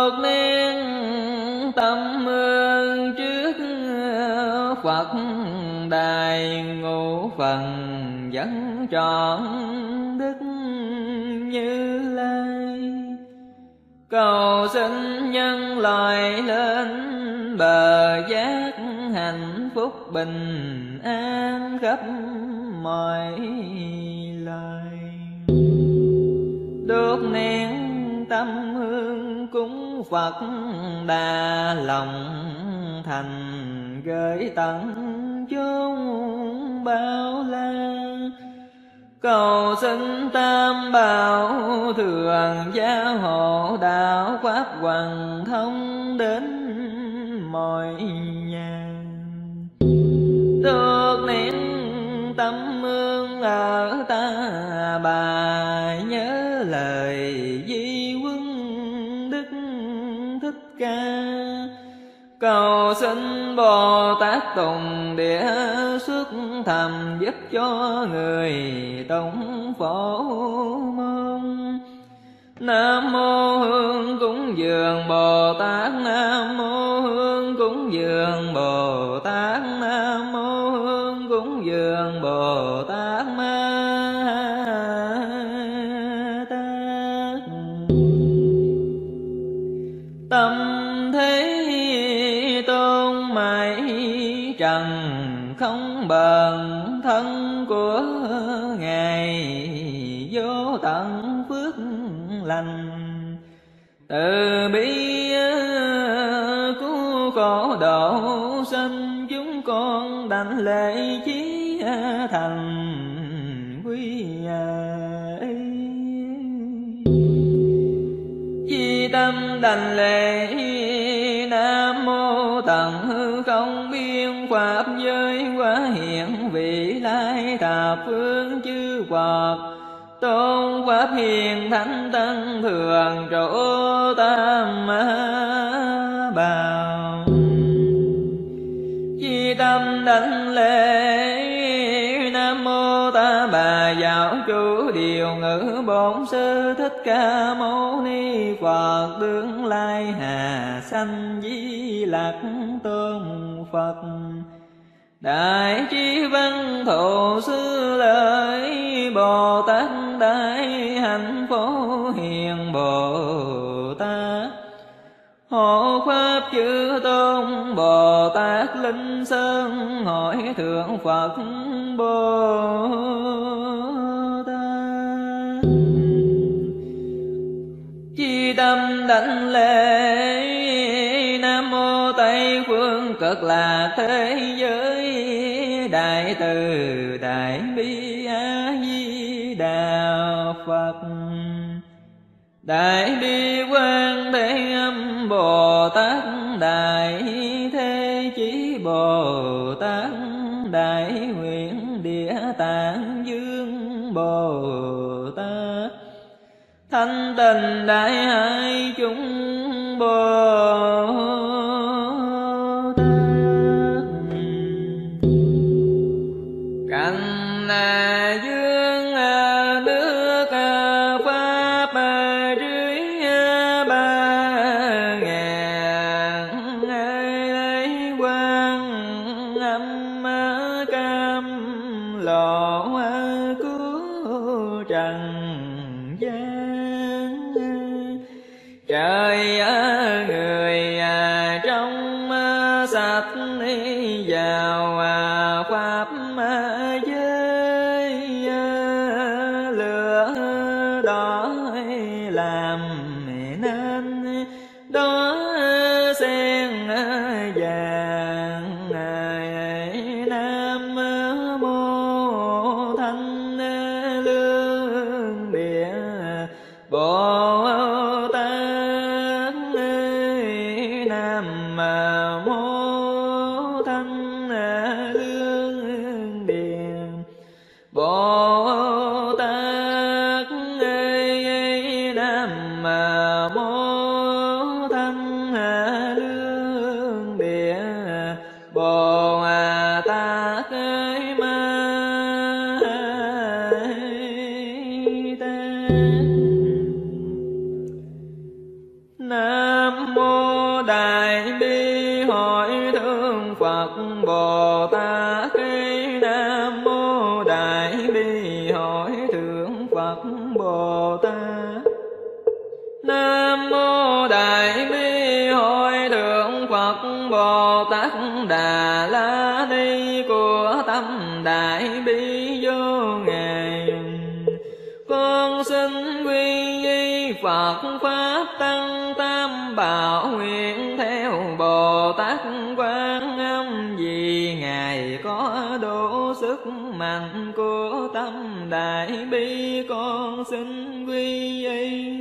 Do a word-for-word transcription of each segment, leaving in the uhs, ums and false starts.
Đột niên tâm ương trước Phật đài, ngũ phần vẫn trọn đức Như Lai. Cầu xin nhân loại lên bờ giác, hạnh phúc bình an khắp mọi loài. Đốt nén tâm hương cúng Phật đà, lòng thành gửi tận chốn bao la. Cầu xin tam bảo thường gia hộ, đạo pháp hoàn thông đến mọi nhà. Đốt nén tâm hương ở ta bà, nhớ lời di huấn Đức Thích Ca. Cầu xin Bồ Tát Tùng Địa xuất thầm, giúp cho người tụng phổ môn. Nam mô Hương cúng dường Bồ Tát, Nam mô Hương cúng dường Bồ Tát, Nam mô Hương cúng dường Bồ Tát Ma Tát. Tâm thế tôn mãi trần, không bền thân của Ngài vô tận phước lành. Từ bi cứu khổ độ sinh, chúng con đảnh lễ chí thành quy ấy. Chi tâm đảnh lễ Nam mô tận hư không biên pháp giới, quá hiện vị lai thập phương chư Phật. Tôn pháp hiền thánh tăng thường trụ tam bảo. Chi tâm đảnh lễ Nam mô Ta Bà giáo chủ điều ngữ bổn sư Thích Ca Mâu Ni Phật. Tương lai hà sanh Di Lặc Tôn Phật. Đại trí văn thụ sư lợi Bồ Tát, đại hạnh phổ hiền Bồ Tát. Hộ pháp chư tôn Bồ Tát Linh Sơn, hỏi thượng Phật Bồ Tát. Chi tâm đảnh lễ Nam mô Tây phương cực lạc thế giới, đại từ đại bi A Di Đà Phật. Đại bi Quan Thế Âm Bồ Tát, đại thế chí Bồ Tát, đại nguyện Địa Tạng Dương Bồ Tát. Thanh Tịnh Đại Hải chúng Bồ Tát. Cảnh na dương nước pháp dưới ba ngàn lấy quan âm cam lộ cứu trần gian. Trời người trong sạch vào pháp giới, lửa đỏ làm nên đó sen vàng. Nam mô Thanh Lương Địa Bồ Tát. Nam mô Thanh Lương Địa Bồ Tát. Nam mô Thanh Lương Địa Bồ Tát Ma Tát. Nam Đại Bi Hội Thượng Phật Bồ Tát. Nam mô Đại Bi Hội Thượng Phật Bồ Tát. Nam mô Đại Bi Hội Thượng Phật Bồ Tát. Đà La Ni của tâm Đại Bi vô ngài. Con xin quy y Phật Pháp Tăng Tam Bảo, nguyện theo Bồ Tát Quan Âm, vì ngài có độ sức mạnh của tâm Đại Bi. Con xin quy y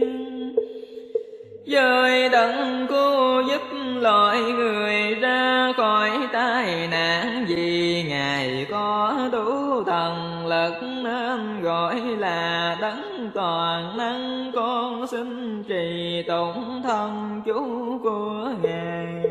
với đấng cứu giúp loài người ra khỏi tai nạn, vì ngài có đủ thần lực nên gọi là đấng toàn năng. Con xin trì tụng thần chú của ngài.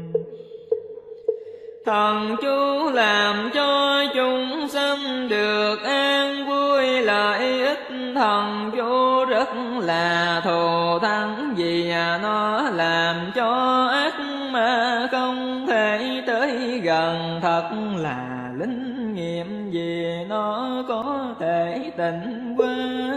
Thần chú làm cho chúng sanh được an vui lợi ích. Thần chú rất là thù thắng, vì nó làm cho ác ma không thể tới gần. Thật là linh nghiệm, vì nó có thể tịnh hóa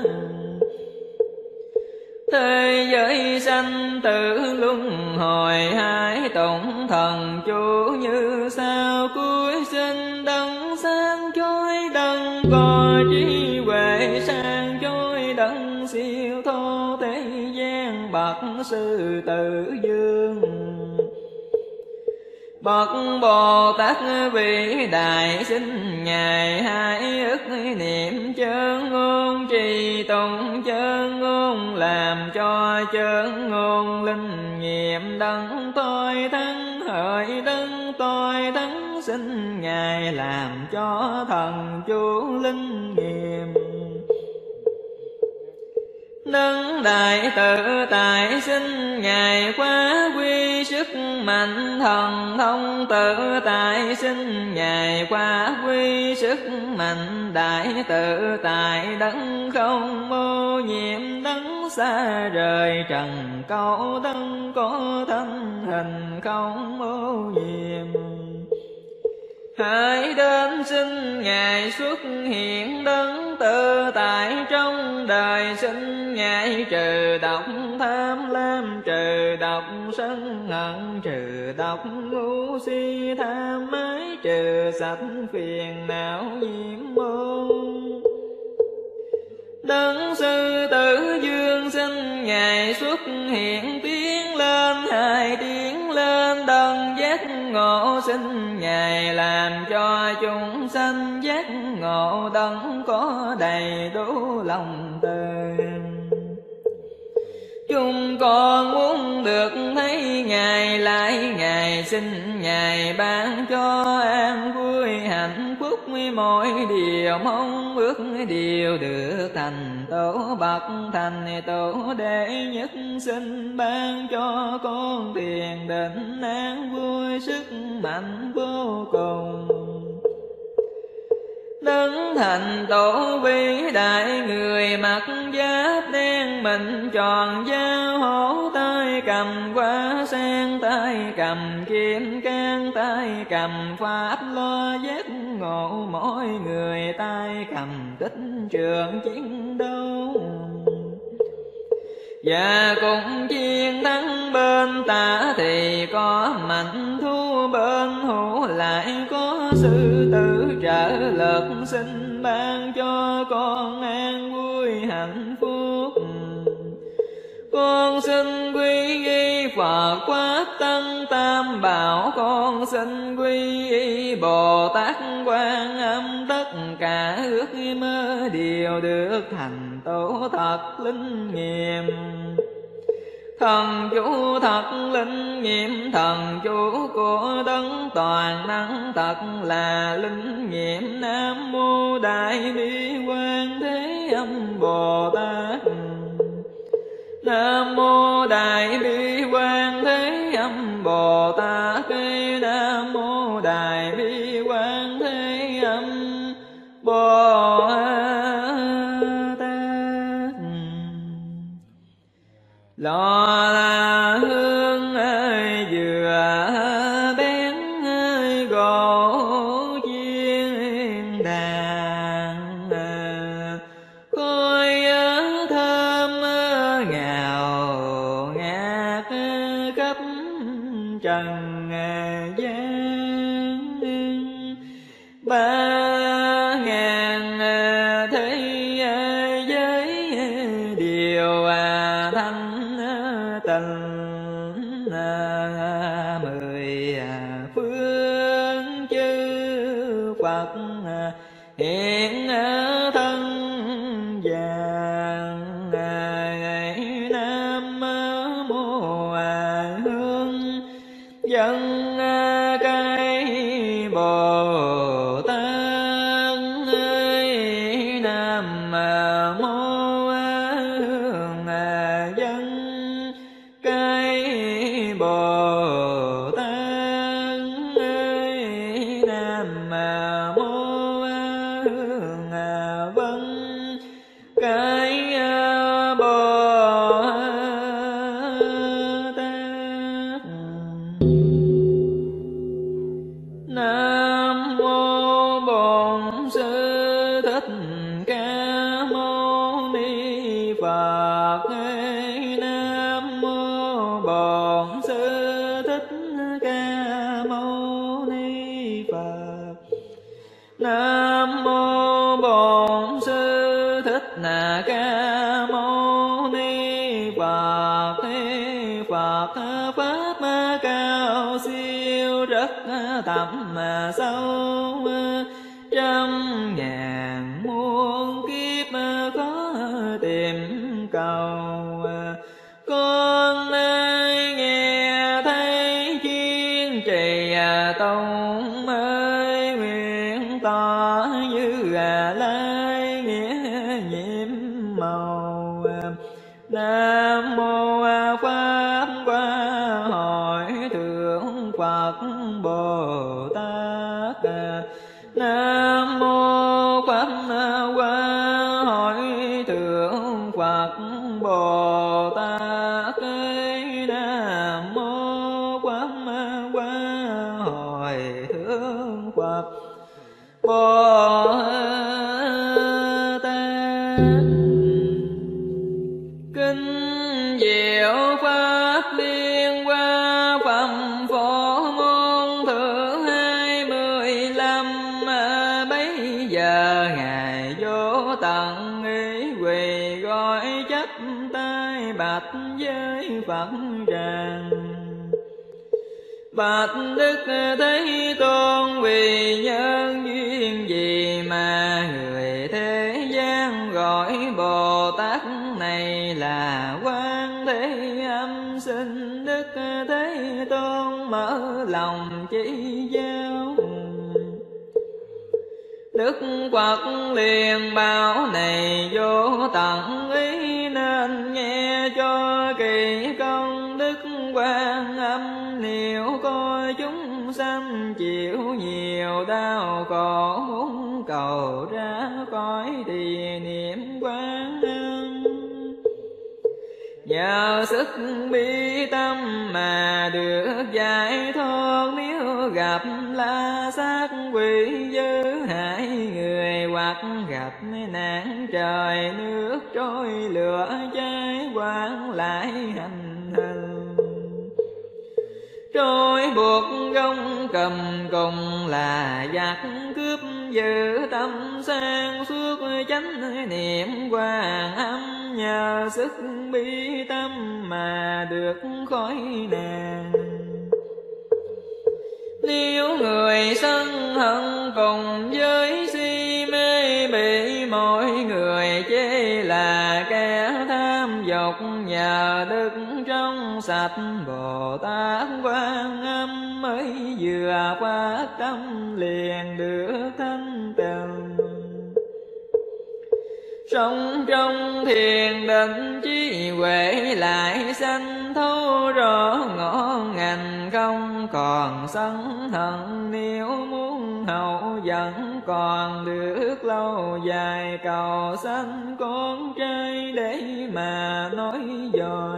thế giới sanh tử luân hồi. Hãy tụng thần chú như sau: cuối sinh đấng sáng chói, đấng có trí huệ sáng chói, đấng siêu thô thế gian, bậc sư tử vương. Bậc Bồ Tát vĩ đại, xin ngài hãy ức niệm chơn ngôn, trì tụng chơn ngôn, làm cho chơn ngôn linh nghiệm. Đấng tôi thắng hỡi đấng tôi thắng, xin ngài làm cho thần chú linh nghiệm. Đấng đại tự tại, xin ngài quá quy sức mạnh thần thông tự tại. Xin ngài quá quy sức mạnh đại tự tại. Đấng không ô nhiễm, đấng xa rời trần câu, đấng có thân hình không ô nhiễm. Hãy đến xin ngài xuất hiện, đấng tự tại trong đời. Xin ngài trừ độc tham lam, trừ độc sân hận, trừ độc ngu si tham ái, trừ sạch phiền não nhiễm môn. Đấng sư tử vương, xin ngài xuất hiện, tiến lên hai tiếng lên đấng giác ngộ. Xin ngài làm cho chúng sanh giác ngộ, đấng có đầy đủ lòng từ. Chúng con muốn được thấy ngài lại ngài, xin ngài ban cho an vui hạnh phúc. Mỗi điều mong ước đều được thành tổ, bậc thành tổ đệ nhất. Xin ban cho con thiền định an vui, sức mạnh vô cùng. Đấng thành tổ vĩ đại, người mặc giáp đen, mình tròn dao hổ, tay cầm hoa sen, tay cầm kim cang, tay cầm pháp lo giác ngộ. Mỗi người tay cầm tích trường chiến đấu, và cùng chiến thắng bên tả thì có mạnh thú, bên hữu lại có sư tử trợ lực. Xin ban cho con an vui hạnh phúc. Con xin quy y Phật Pháp Tăng Tam Bảo, con xin quy y Bồ Tát Quan Âm. Tất cả ước mơ đều được thành tổ thật linh nghiệm. Thần chú thật linh nghiệm, thần chú của đấng toàn năng thật là linh nghiệm. Nam mô Đại Bi Quan Thế Âm Bồ Tát. Nam mô Đại Bi Quan Thế Âm Bồ Tát. Nam mô Đại Bi Quan Thế Âm Bồ Tát. Lo là hương ơi vừa khắp trần gian. Ba ngàn thế giới điều thanh tịnh, mười phương chư Phật hiện thân vàng. Nam mô Hương dân cái Bồ Tát. Nam mô Hương dân cái Bồ Tát. Nam mô Hương vân cái Bồ Tát. Nam mô Bổn Sư Thích Ca Mâu Ni Phật. Nam mô Bổn Sư Thích Ca Mâu Ni Phật. Nam mô Bổn Sư Thích Ca Mâu Ni Phật. Phật pháp cao siêu rất thẳm sâu, trăm ngàn muôn kiếp khó tìm cầu. Con ơi nghe thấy chuyên trì tông ơi, nguyện tỏ như lai nghĩa nhiệm màu. Nam mô Pháp Hoa Hội Thượng Phật Bồ Tát. Nam mô Pháp Hoa Hội Thượng Phật Bồ Tát. Nam mô Pháp Hoa Hội Thượng Phật Bồ Tát. Kinh diệu pháp liên hoa phẩm phổ môn thượng hai mươi lăm. Bấy giờ ngài vô tận ý quỳ gọi chắp tay bạch với Phật rằng: Bạch Đức Thế Tôn, vì nhân duyên gì mà người thế gian gọi Bồ Tát này là Quan Thế Âm? Xin Đức Thế Tôn mở lòng chỉ giáo. Đức Phật liền bảo: này vô tận ý nên nghe cho kỳ công đức Quan Âm. Nếu coi chúng sanh chịu nhiều đau khổ, muốn cầu ra khỏi thì niệm Quan Âm. Nhờ sức bi tâm mà được giải thoát. Nếu gặp la sát quỷ dữ hại người, hoặc gặp nạn trời nước trôi lửa cháy, quản lại hành hình trôi buộc gông cầm cùng là giặc cướp. Giữ tâm sang suốt chánh niệm Quan Âm. Nhờ sức bi tâm mà được khỏi nạn. Nếu người sân hận cùng với si mê, bị mọi người chê là kẻ tham dục. Nhờ đức trong sạch Bồ Tát Quan Âm, mới vừa phát tâm liền được thanh tịnh. Sống trong thiền định trí huệ lại sanh thấu rõ ngõ ngành, không còn sân hận. Nếu muốn hậu vẫn còn được lâu dài, cầu sanh con trai để mà nói dòi.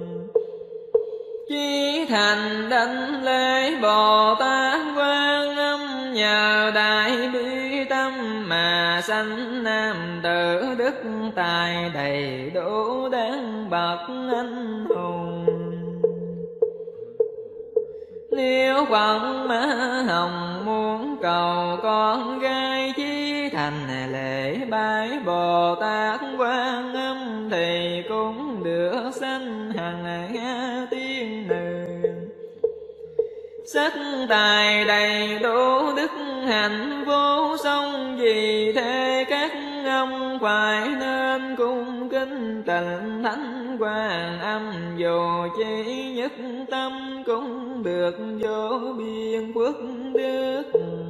Chí thành đảnh lễ Bồ Tát Quan Âm, nhờ đại bi tâm mà sanh nam tử đức tài đầy đủ đáng bậc anh hùng. Nếu quận má hồng muốn cầu con gái chí thành lễ bái Bồ Tát Quan Âm thì cũng được sanh hằng nga tiên nữ. Sắc tài đầy đủ đức hạnh vô song, vì thế các ông phải nên cung kính tịnh thánh Quan Âm, dù chỉ nhất tâm cũng được vô biên phước đức.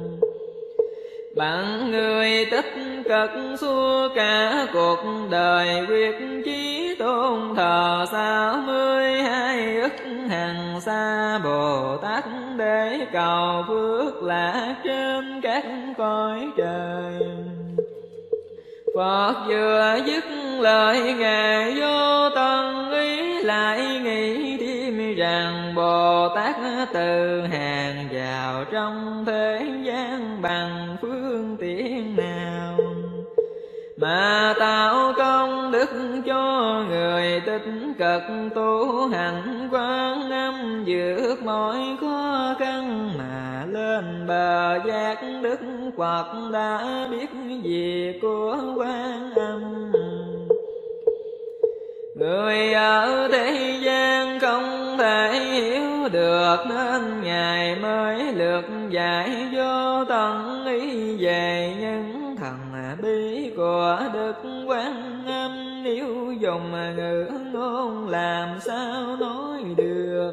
Bạn người tích cực suốt cả cuộc đời, quyết chí tôn thờ sáu mươi hai ức hằng sa Bồ Tát, để cầu phước lạc trên các cõi trời. Phật vừa dứt lời Ngài vô tận ý, lại nghĩ thêm rằng Bồ Tát từ hàng vào trong thế gian bằng phương tiện nào mà tạo công đức cho người tích cực tu hành Quan Âm, vượt mọi khó khăn mà lên bờ giác đức Phật đã biết việc của Quan Âm. Người ở thế gian không thể hiểu được, nên Ngài mới lược giải vô tận ý về những thần bí của Đức Quan Âm. Nếu dùng ngữ ngôn làm sao nói được,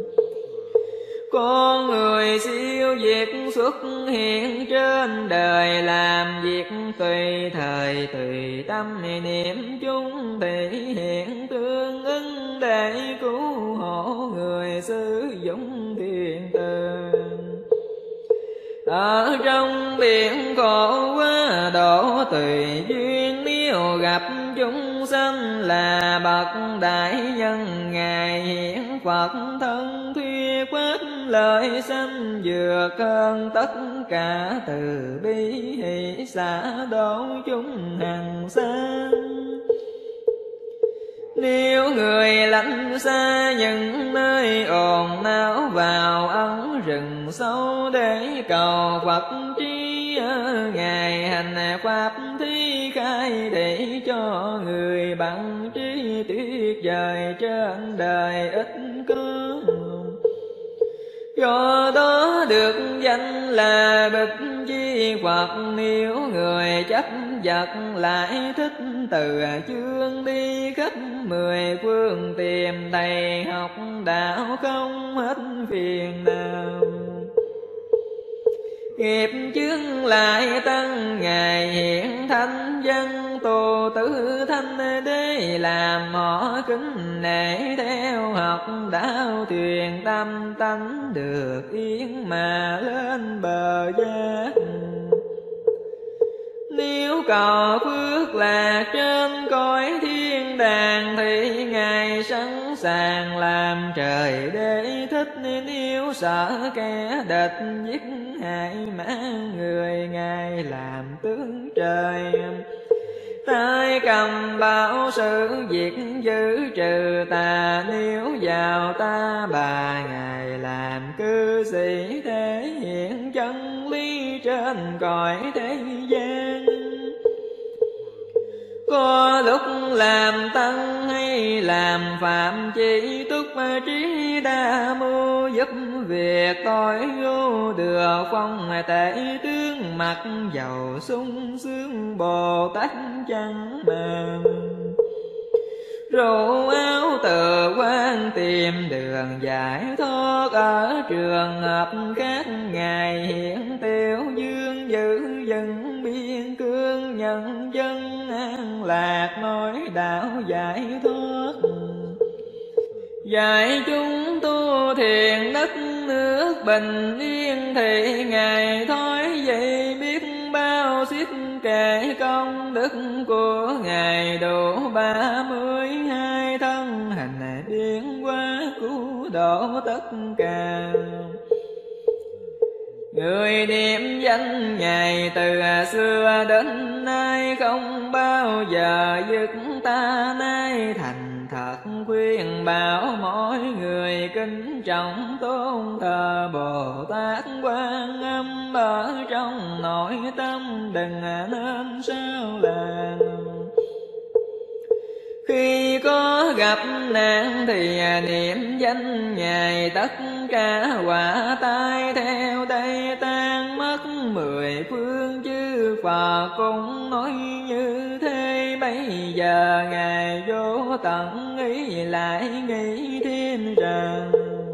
con người siêu việt xuất hiện trên đời, làm việc tùy thời tùy tâm niệm chung thể hiện tương ứng, để cứu hộ người sử dụng thiện từ. Ở trong biển khổ quá độ tùy duyên, nếu gặp chúng sanh là bậc đại nhân, Ngài hiện Phật thân thuyết quát lời sanh, vượt hơn tất cả từ bi hỷ xả độ chúng hằng sa. Nếu người lánh xa những nơi ồn náo, vào ẩn rừng sâu để cầu Phật trí, Ngài hành pháp thi khai, để cho người bằng trí tuyệt vời trên đời ít có. Do đó được danh là Bích Chi Phật. Nếu người chấp vật lại thích, từ chương đi khắp mười phương, tìm thầy học đạo không hết phiền nào. Nghiệp chướng lại tăng, Ngài hiện thánh dân tu tứ thanh, để làm họ kính nể theo học đạo, thuyền tâm tánh được yên mà lên bờ giác. Nếu cầu phước lạc trên cõi thiên đàng, thì Ngài sẵn sàng làm trời để thích. Nếu sợ kẻ địch giết hại mang người, Ngài làm tướng trời. Tay cầm bảo sự việc giữ trừ tà, nếu vào ta bà Ngài làm cư sĩ, thể hiện chân lý trên cõi thế gian. Có lúc làm tăng hay làm phạm, chỉ túc trí đa mưu, giúp việc tội vô được phong tệ tướng, mặt giàu sung sướng Bồ Tát chẳng màng. Rủ áo từ quan tìm đường giải thoát, ở trường hợp khác Ngài hiện tiêu dương, giữ dân biên cương, nhân dân an lạc nói đạo giải thoát. Dạy chúng tu thiền đất nước bình yên, thì Ngài thói vậy biết bao xiết kể công đức của Ngài, đủ ba mươi hai thân hành biến hóa cứu độ tất cả. Người niệm danh Ngài từ xưa đến nay, không bao giờ dứt ta nay thành thật khuyên bảo mỗi người kính trọng tôn thờ Bồ Tát Quan Âm ở trong nội tâm, đừng nên sao làng. Khi có gặp nạn thì niệm danh Ngài, tất cả quả tai theo đây tan mất. Mười phương chư Phật cũng nói như thế, bây giờ Ngài vô tận ý lại nghĩ thêm rằng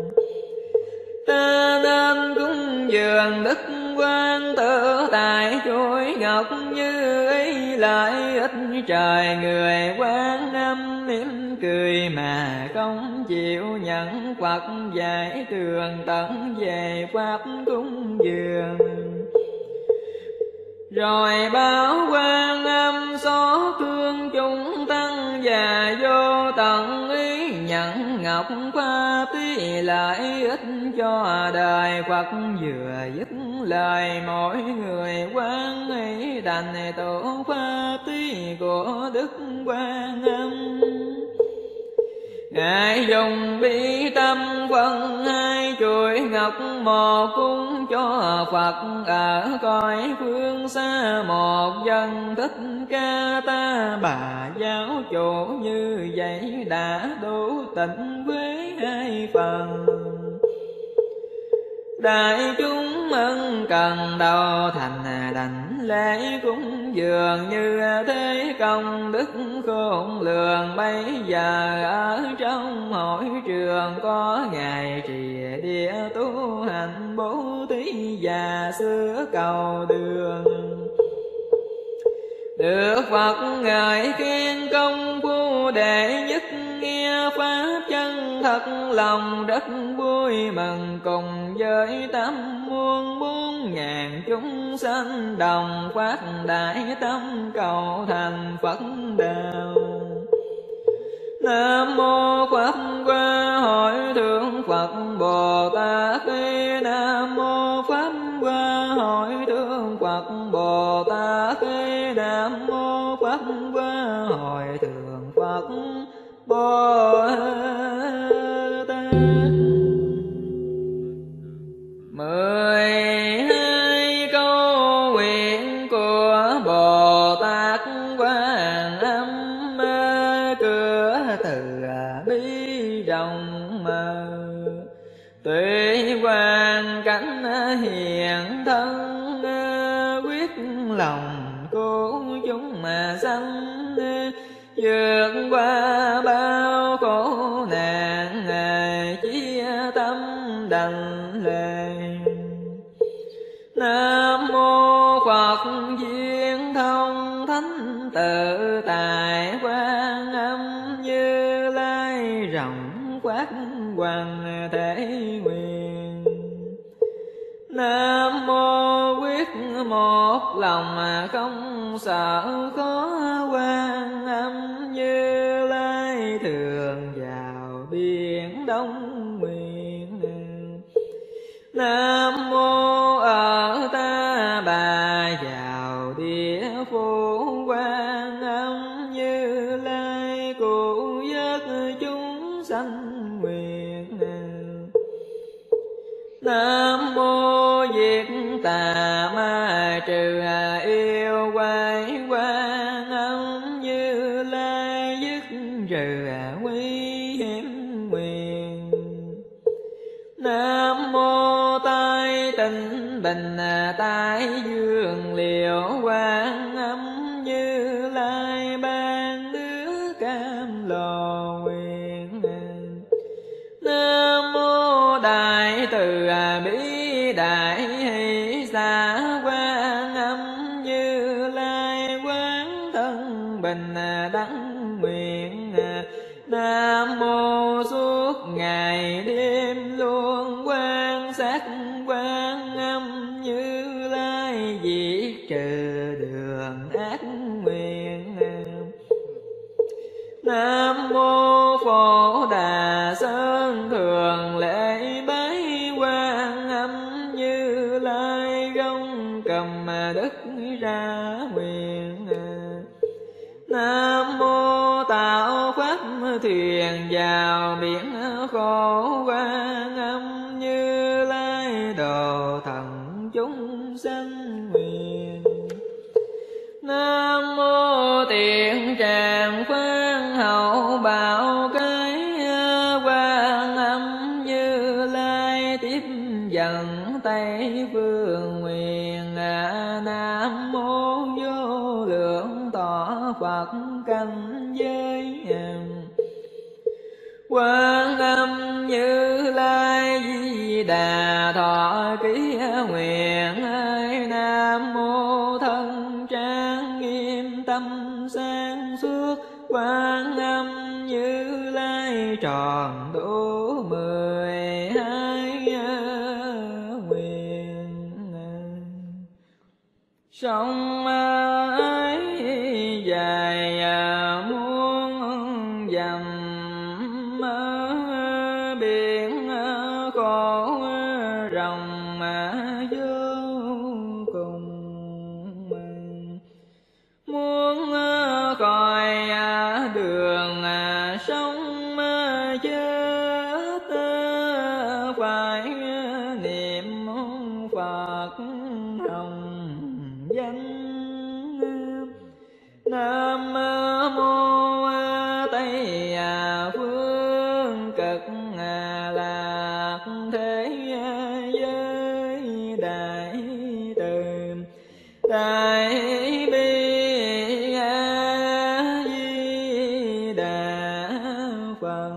ta nên cúng dường Đức Quan Tự tại chuỗi ngọc như ý, lợi ích trời người Quan Âm mỉm cười mà không chịu nhận Phật dạy tường tận về pháp cúng dường. Rồi báo Quan Âm xót thương chúng tăng và vô tận ý nhận ngọc pháp tí lợi ích cho đời Phật, vừa dứt lời mỗi người quan ấy thành tổ pháp tí của Đức Quan Âm. Ngài dùng bi tâm phân hai chuỗi ngọc, một cúng cho Phật ở cõi phương xa, một dân Thích Ca Ta Bà giáo chủ, như vậy đã đủ tịnh với hai phần. Đại chúng ân cần đầu thành đảnh lễ cúng dường, như thế công đức khôn lường. Bây giờ ở trong hội trường có Ngài trì địa tu hành bố thí và sửa cầu đường. Được Phật ngợi khen công phu đệ nhất, nghe pháp chân thật lòng rất vui mừng. Cùng với tám muôn bốn ngàn chúng sanh đồng phát đại tâm cầu thành Phật đạo. Nam mô Pháp Hoa Hội Thượng Phật Bồ Tát. Nam mô Pháp Hoa Hội Thượng Phật Bồ Tát. Nam mô Pháp Hoa Hội Thượng Phật Bồ Tát. Mười hai câu nguyện của Bồ Tát Quan Âm, cửa từ bi rộng mở, tuệ hoàn cảnh hiện thân, quyết lòng cứu chúng mà sanh, vượt qua bao khổ nạn, chia tâm đành lệ. Nam mô Phật Duyên Thông Thánh Tự Tại Quan Âm Như Lai, rộng quát hoàng thể nguyện. Nam mô quyết một lòng không sợ khó, Quan Âm Như Lai thường vào biển Đông nguyện. Nam mô ở Ta Bà vào địa phủ, Quan Âm Như Lai cứu vớt chúng sanh nguyện. Nam mô diệt tà ma trừ yêu quái, Quan Âm Như Lai dứt trừ nguy hiểm nguyện. Nam mô tai tịnh bình tai dương liễu, Quan Âm Như Lai ban đứa cam lồ nguyện. Nam mô đại từ bi đại hỷ xả, Quan Âm Như Lai quán thân bình đẳng nguyện. Nam mô suốt ngày đêm luôn quan sát, Quan Âm Như Lai diệt trừ đường ác nguyện. Nam mô Phổ Đà Sơn thường lễ bái, Quan Âm Như Lai gông cầm đất ra nguyện. Nam mô Tạo Pháp Thuyền vào biển khổ, Quan Âm Như Lai độ thần chúng sanh nguyện. Nam mô Tiện Tràng Phan Hậu Bảo Cái, Quan Âm Như Lai tiếp dẫn Tây Phương nguyện. Nam mô Vô Lượng Thọ Phật Cảnh Giới, Quan Âm Như Lai Di Đà Thọ Ký nguyện. Nam mô Thân Trang Nghiêm Tâm Sáng Suốt, Quan Âm Như Lai tròn đủ mười hai nguyện. Sông ấy dài muôn dặm, biển khổ rộng vô cùng. Muốn khỏi đường sống chết, phải niệm Phật hồng danh. Nam mô Tây Phương Cực Lạc Thế Giới Đại Từ Đại Bi A Di Đà Phật.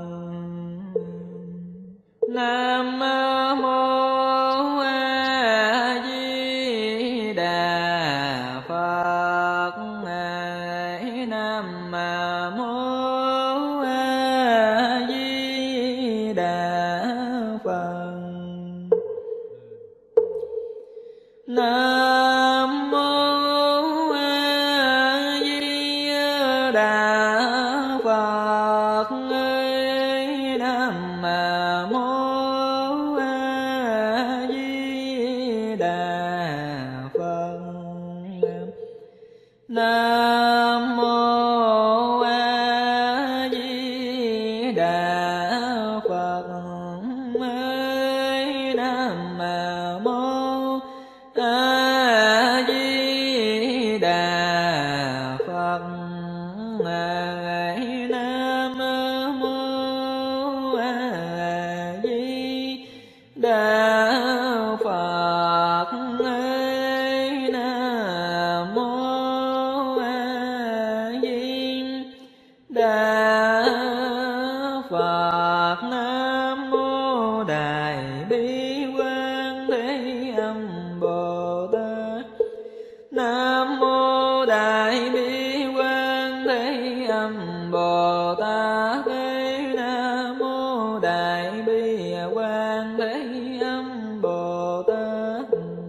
Nam mô A Di Đà Phật. Nam mô A Di Đà Phật. Nam mô A Di Đà Phật. Nam mô A Di Đà Phật. Nam mô A Di Đà Phật. Nam mô A Di Đà Phật. Nam mô A Di Đà Phật. Nam mô A Di Đà Phật. Nam mô Đại Bi Quan Thế Âm Bồ Tát. Nam mô Đại Bi Quan Thế Âm Bồ Tát. Nam mô Đại Bi Quan Thế Âm Bồ Tát.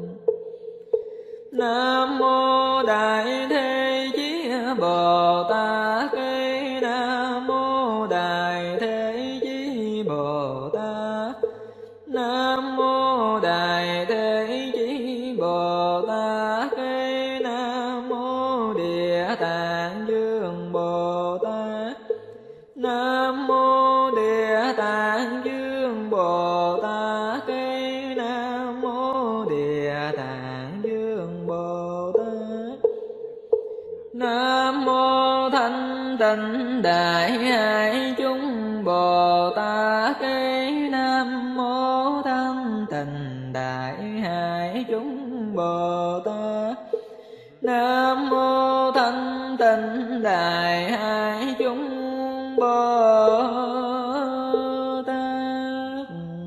Nam mô Đại Thế Chí Bồ Tát. Nam mô Đại Thế Chí Bồ Tát. Nam mô Đại Thế Chí Bồ Tát. Nam mô Địa Tạng Dương Bồ Tát. Nam mô Địa Tạng Dương Bồ Tát. Nam mô Địa Tạng Dương Bồ Tát. Nam mô Thanh Tịnh Đại Hải Chúng Bồ Tát. Nam mô Thanh Tịnh Đại Hải Chúng Bồ Tát. Nam mô Thanh Tịnh Đại Hải Chúng Bồ Tát.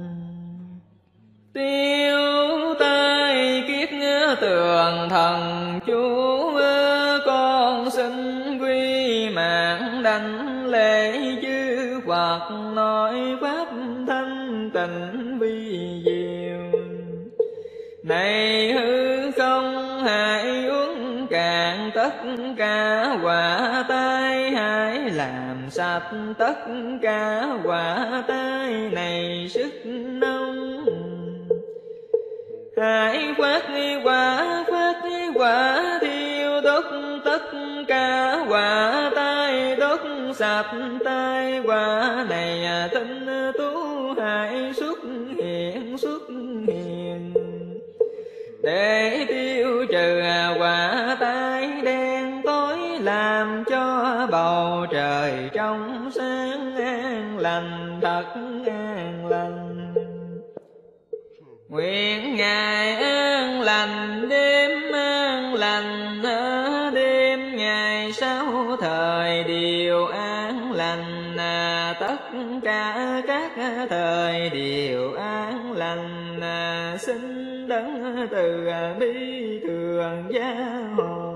Tiêu tai kiết tường thần chú, con xin quy mạng đảnh lễ chư Phật, nói pháp thanh tịnh vi diệu. Này hư không hãy uống cạn tất cả quả tai, hãy làm sạch tất cả quả tai này sức nông. Hãy phát quả phát quả thiêu đốt tất cả quả tai, đốt sạch tai quả này Nguyện ngày an lành đêm an lành, đêm ngày sáu thời đều an lành, tất cả các thời đều an lành. Xin đấng từ bi thường gia hộ.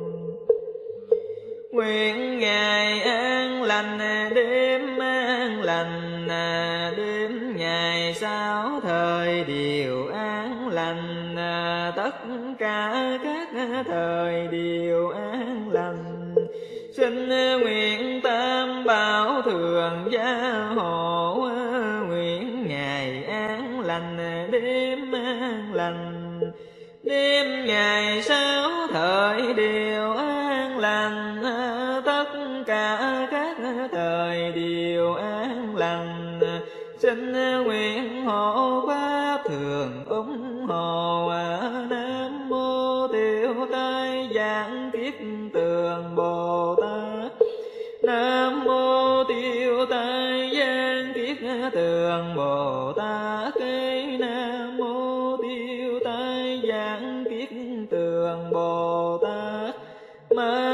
Nguyện ngày an lành đêm an lành, đêm ngày sáu thời đều an lành, tất cả các thời đều an lành. Xin nguyện tam bảo thường gia hộ. Nguyện ngày an lành đêm an lành, đêm ngày sáu thời đều an lành, tất cả các thời đều an lành. Xin nguyện hộ pháp thường ủng hộ. Nam mô Tiêu Tai Giảng Kiết Tường Bồ Tát. Nam mô Tiêu Tai Giảng Kiết Tường Bồ Tát. Nam mô Tiêu Tai Giảng Kiết Tường Bồ Tát. Ma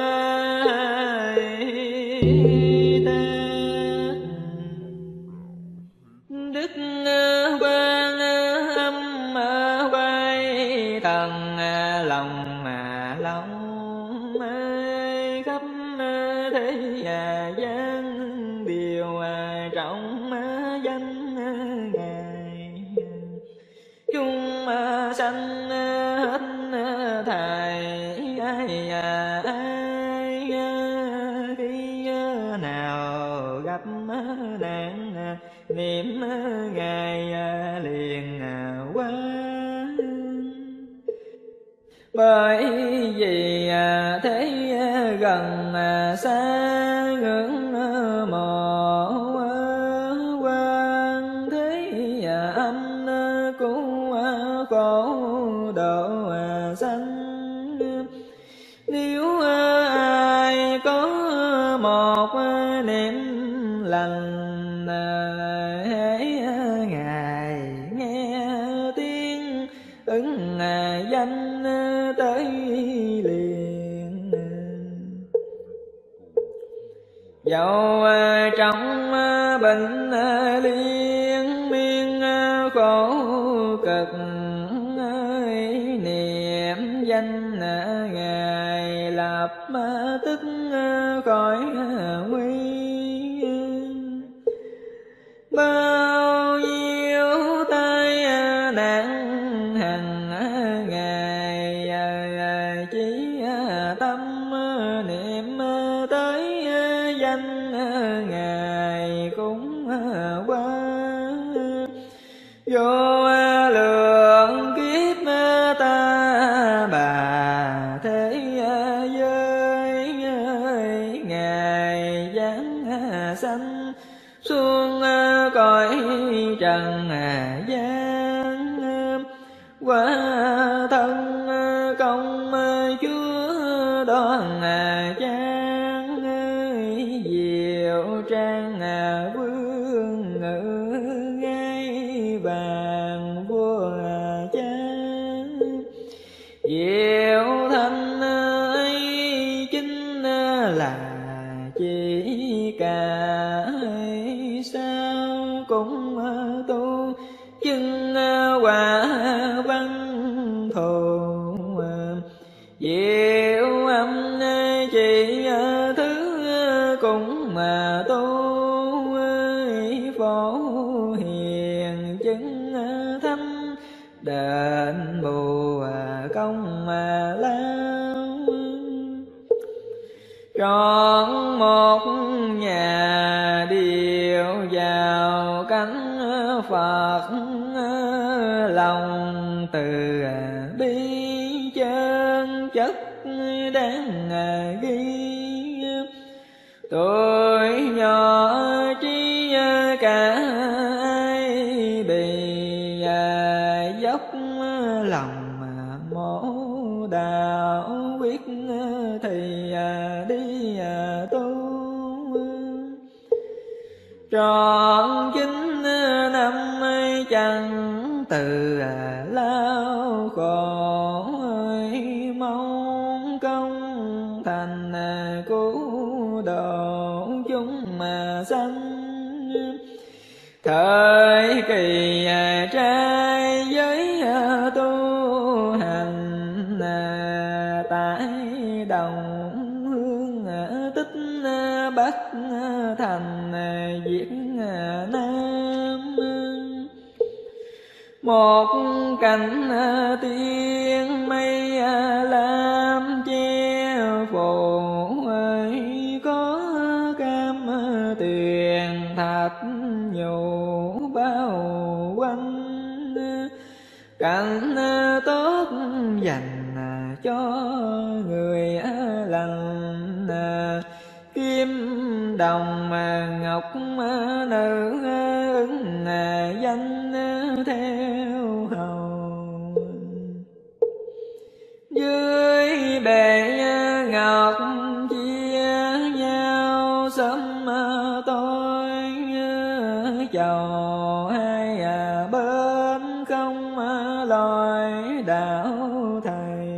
Đức Quan Âm Quay Thần lòng lòng khắp thế gian điều trọng danh Ngài. Chúng sanh hết thảy ai ai khi nào gặp nạn niệm Ngài liền qua. Bởi vì thế gần xa ngưỡng mộ quan thế âm cứu khổ độ sanh. Nếu ai có một niệm lành, hễ Ngài nghe tiếng ứng danh tới liền. Dẫu trong bệnh liên miên khổ cực, niệm danh Ngài lập tức khỏi nguy. Bao nhiêu tai nạn hằng ngày, chỉ tâm niệm tới danh Ngài cũng qua. Vô lượng kiếp ta bà thế giới, Ngài giáng sanh xuống cõi trần gian. Quả thân công Chúa đoan trang, diệu trang vương ngự ngai vàng vua cha. Diệu thanh ấy chính là chỉ cả sao cũng tu chứng quả văn thù. Diệu âm chỉ thứ cũng mà tu phổ hiền chứng thâm đền bù công lao. Trọn một nhà điều vào cánh Phật, lòng từ bi chân chất đáng ghi. Tuổi nhỏ trí cả ai bị dốc lòng mổ đạo quyết thì đi tu. Trọn chín năm chẳng từ từ lao khổ ơi, mong công thành cứu độ chúng mà sanh. Thời kỳ trai giới tu hành tại đồng hương Tích Bắc thành Việt Nam, một cảnh tiên mây lam che phủ ơi, có cam tuyền thạch nhũ bao quanh, cảnh tốt dành cho người lành, kim đồng ngọc nữ ứng danh theo hầu. Dưới bể ngọc chia nhau sớm tối, chầu hai bên không lối đạo thầy,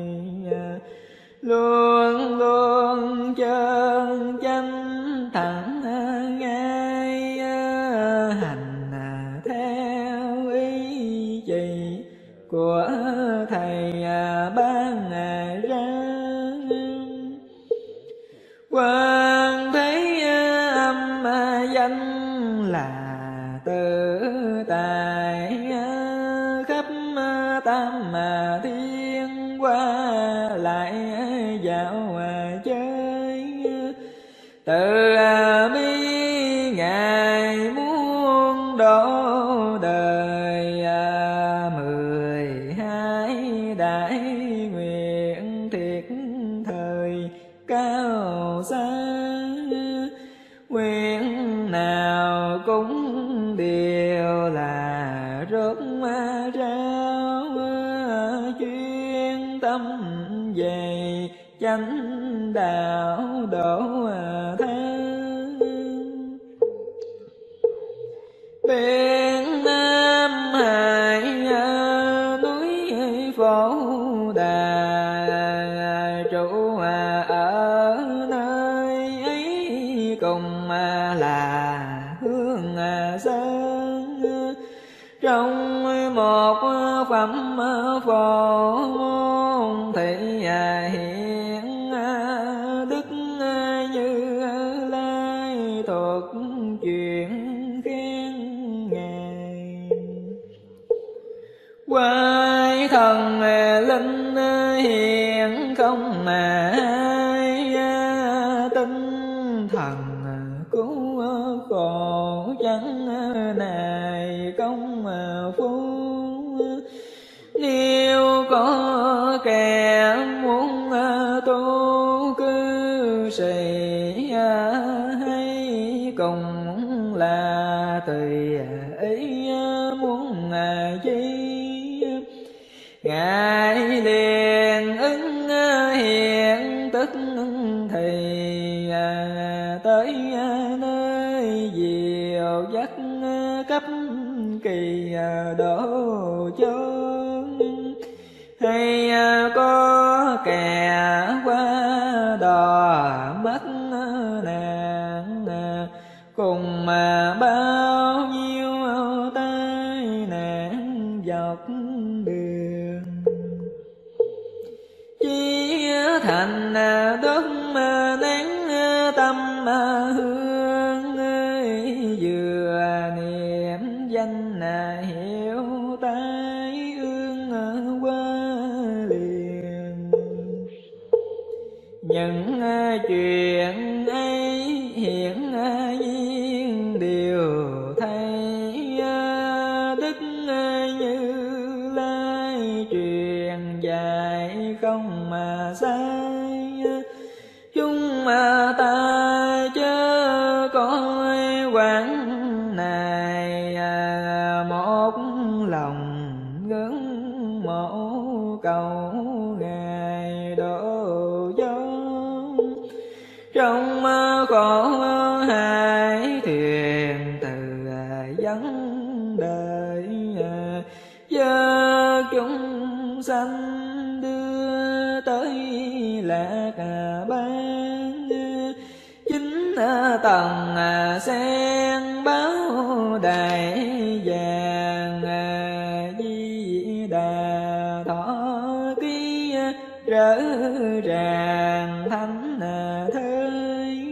luôn luôn chân chánh thẳng ngay, hành theo ý chỉ của thầy ban ra. Quan thấy âm danh là tự tại, khắp tam thiên qua lại dạo chơi, từ bi ngài muốn độ đời, mười hai đại nguyện thiệt thời cao xa, nguyện nào cũng đều là rốt ráo, chuyên tâm về chánh đạo độ thế. Biển Nam Hải núi Phổ Đà, trụ ở nơi ấy cùng là hương sơn, trong một phẩm phổ môn thị hiện đức Như Lai thuộc chuyện khen ngài. Quái thần linh hiện không mà ai, tinh thần cứu khổ chẳng này công phu. Nếu có kẻ muốn tu cư sĩ hay cùng là tùy ý muốn chi, ngài liền ứng hiện tức thì tới nơi diệu dắt cấp kỳ độ chốn. Hay có kẻ qua đò mất nạn, cùng mà bao nhiêu tai nạn dọc đường, chí thành đất nén tâm hương, vừa niệm danh hiểu tai ương qua liền. Những chuyện ấy hiện nhiên đều thấy, đức Như Lai truyền dạy không mà sai. Chúng ta chớ coi quán này, một lòng ngưỡng mộ cầu ngài độ chốn. Trong khổ hải thuyền từ vấn đời, chúng sanh đưa tới lạc ban. Chính tầng sen báo đại vàng Di Đà thọ ký rỡ ràng thánh thới.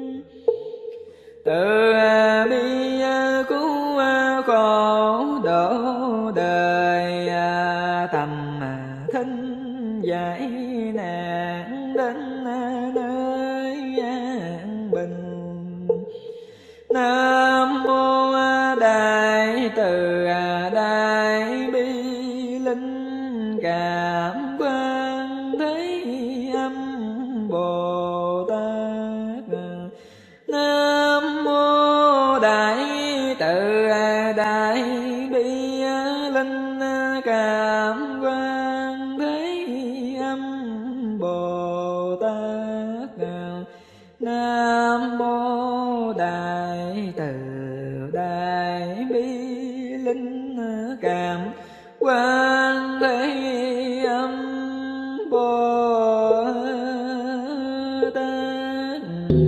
Từ bi cứu khổ độ đời thầm thinh giải nạn đến nơi an bình. Nam mô Đại Từ Đại Bi Linh Cảm Quan Thế Âm Bồ Tát. Nam mô Đại Từ Đại Bi Linh Cảm Quan Thế Âm Bồ Tát. Nam mô Đại Từ Đại Bi Linh Cảm Quan Thế Âm Bồ Tát.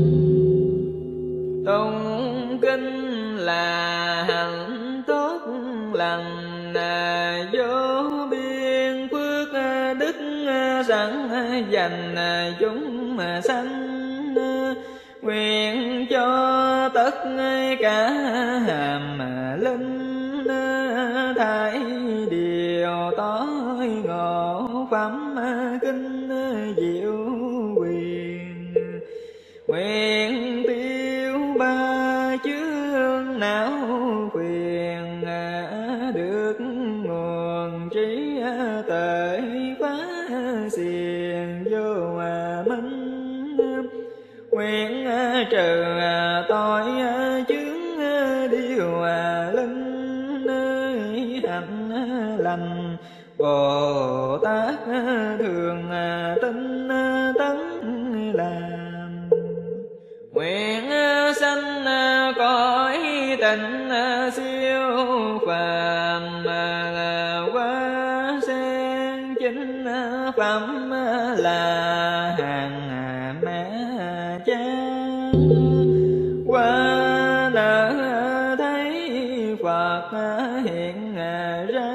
Tụng kinh là hạnh tốt lành vô biên phước đức sẵn dành chúng sanh. Nguyện cho tất cả hàm linh thải điều tối ngộ phẩm kinh diệu quyền. Nguyện tiêu ba chướng não quyền được nguồn trí tuệ phá xiềng vô minh. Nguyện trừ tội chướng điều linh hạnh lành. Bồ Tát thường tinh tấn làm. Nguyện sanh cõi tịnh siêu phàm qua sen chính phẩm là hàng mẹ cha. Qua nở thấy Phật hiện ra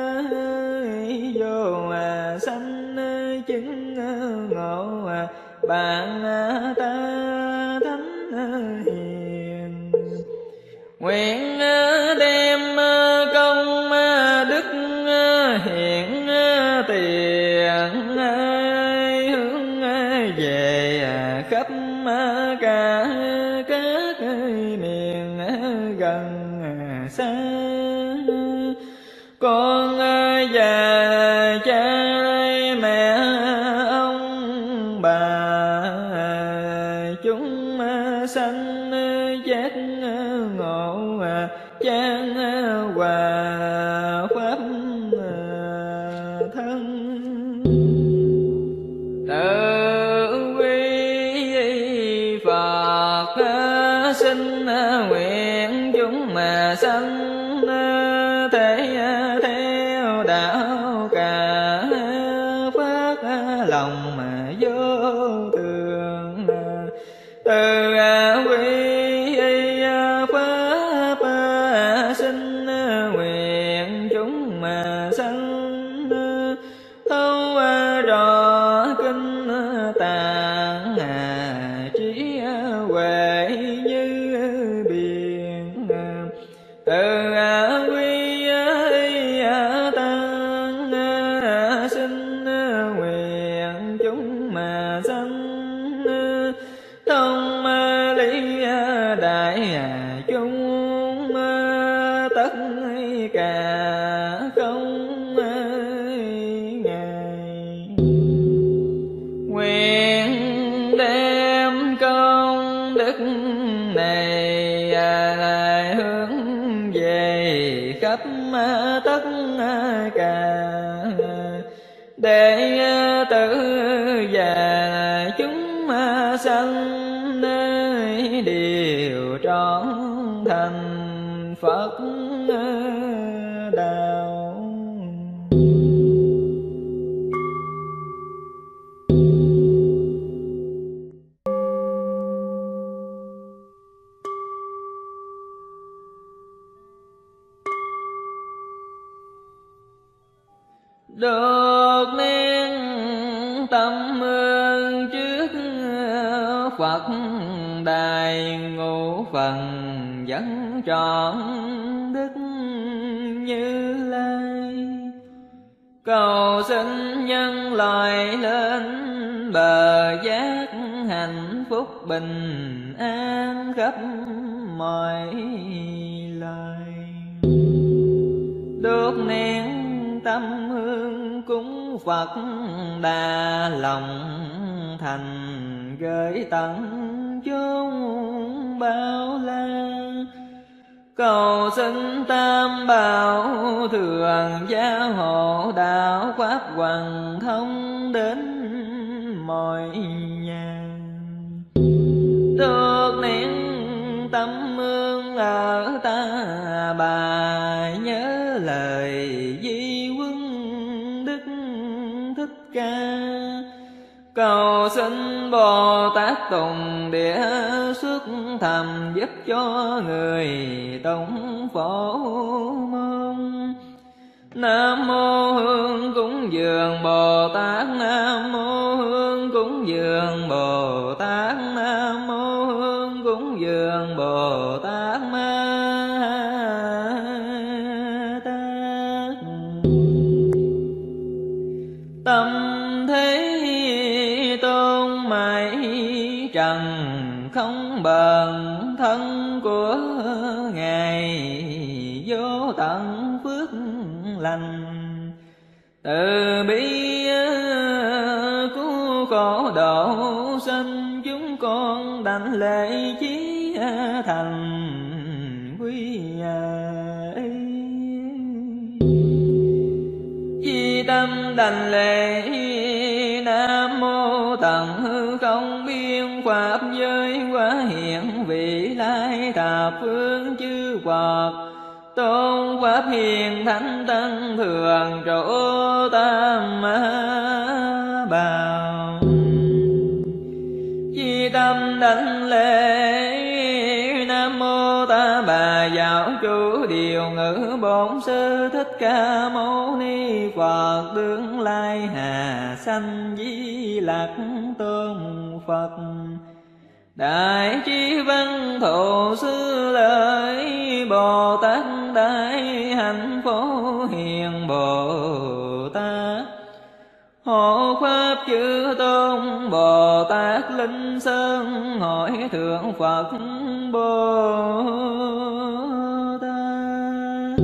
vô sanh chứng ngộ bạn ta thánh hiền. Nguyện đem công đức hiện tiền hướng về khắp cả các miền gần xa. Con già cha mẹ ông bà chúng sanh giác ngộ chan hòa pháp thân. Tự quy Phật xin nguyện chúng mà sanh thể theo đạo cả phát lòng mà vô thường. Từ quy pháp xin nguyện chúng mà sanh thấu rõ kinh tạng trí huệ như biển. Từ quy tăng xin nguyện chúng mà sanh thông lý đại chúng tất cả không ngại. Nguyện đem công đức này lại hướng về khắp tất cả đệ tử và chúng sanh đều trọn thành Phật đạo. được nén tâm hương trước Phật đài, ngũ phần vẫn trọn đức Như Lai. Cầu xin nhân loại lên bờ giác, hạnh phúc bình an khắp mọi loài. Đốt nén tâm hương cúng Phật đà, lòng thành gửi tận chốn bao la. Cầu xin tam bảo thường gia hộ, đạo pháp hoàn thông đến mọi nhà. Được nén tâm hương ở ta bà, nhớ lời di huấn Đức Thích Ca. Cầu xin Bồ Tát Tùng Địa xuất thầm, giúp cho người tụng phổ môn. Nam mô Hương cúng dường Bồ Tát, Nam mô Hương cúng dường Bồ Tát, Nam mô Hương cúng dường Bồ Tát Ma Tát. Tâm thế tôn mãi trần, không bền thân của Ngài, vô tận phước lành. Từ bi cứu khổ độ sinh, chúng con đảnh lễ chí thành quy ấy. Di tâm đảnh lễ Nam mô tận hư không biên pháp giới, quá hiện vị lai thập phương chư Phật. Tôn pháp hiền thánh tăng thường trụ tam bảo. Di tâm đảnh lễ Nam mô Ta Bà Giáo Chủ Điều Ngữ Bổn Sư Thích Ca Mâu Ni Phật. Tương lai hà sanh Di Lặc Tôn Phật. Đại trí văn thụ sư lợi Bồ Tát, đại hạnh phổ hiền Bồ Tát. Hộ pháp chư tôn Bồ Tát Linh Sơn, hỏi thượng Phật Bồ Tát.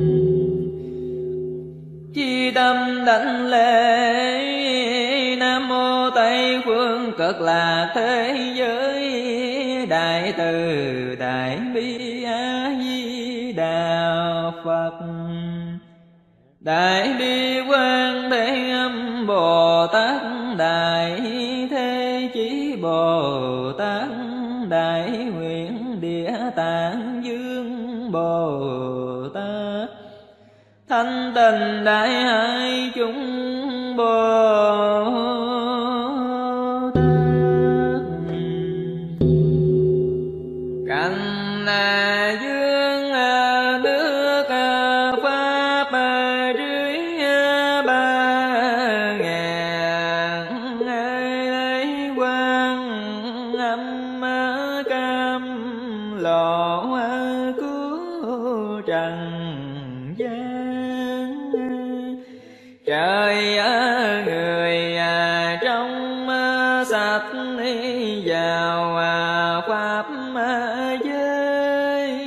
Chi tâm đảnh lễ Nam mô Tây phương cực lạc thế giới, đại từ đại bi A Di Đà Phật. Đại bi Quan Thế Âm Bồ Tát, đại thế chí Bồ Tát, đại nguyện Địa Tạng Dương Bồ Tát. Thanh Tịnh Đại Hải chúng Bồ Tát. Cành dương nước pháp dưới ba ngàn quan âm cam lộ cứu trần gian. Trời người trong sạch vào pháp giới,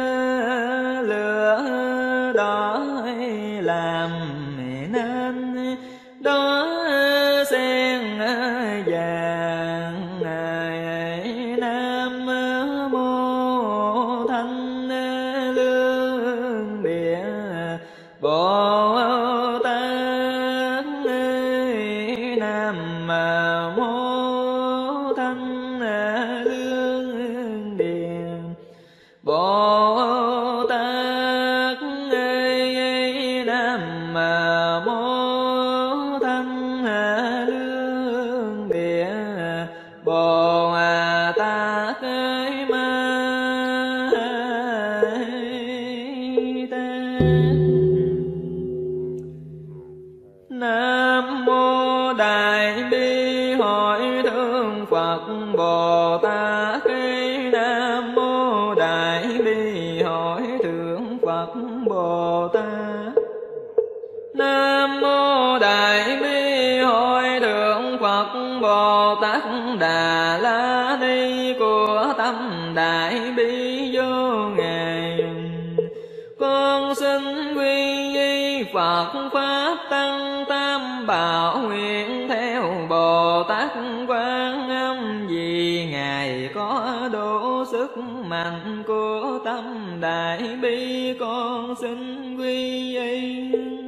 lửa đỏ làm nên đó sen vàng. Nam mô Thanh Lương Địa Bồ Tát. Nam mô Thanh Lương Địa Bồ Tát. Nam mô Thanh Nam mô Đại Bi Hội Thượng Phật Bồ Tát. Nam mô Đại Bi Hội Thượng Phật Bồ Tát. Nam mô Đại Bi Hội Thượng Phật Bồ Tát Đà La Ni của tâm Đại Bi vô ngài. Con xin quy y Phật Pháp Tăng Tam Bảo, nguyện theo Bồ Tát Quan Âm, vì ngài có đủ sức mạnh của tâm Đại Bi. Con xin quy y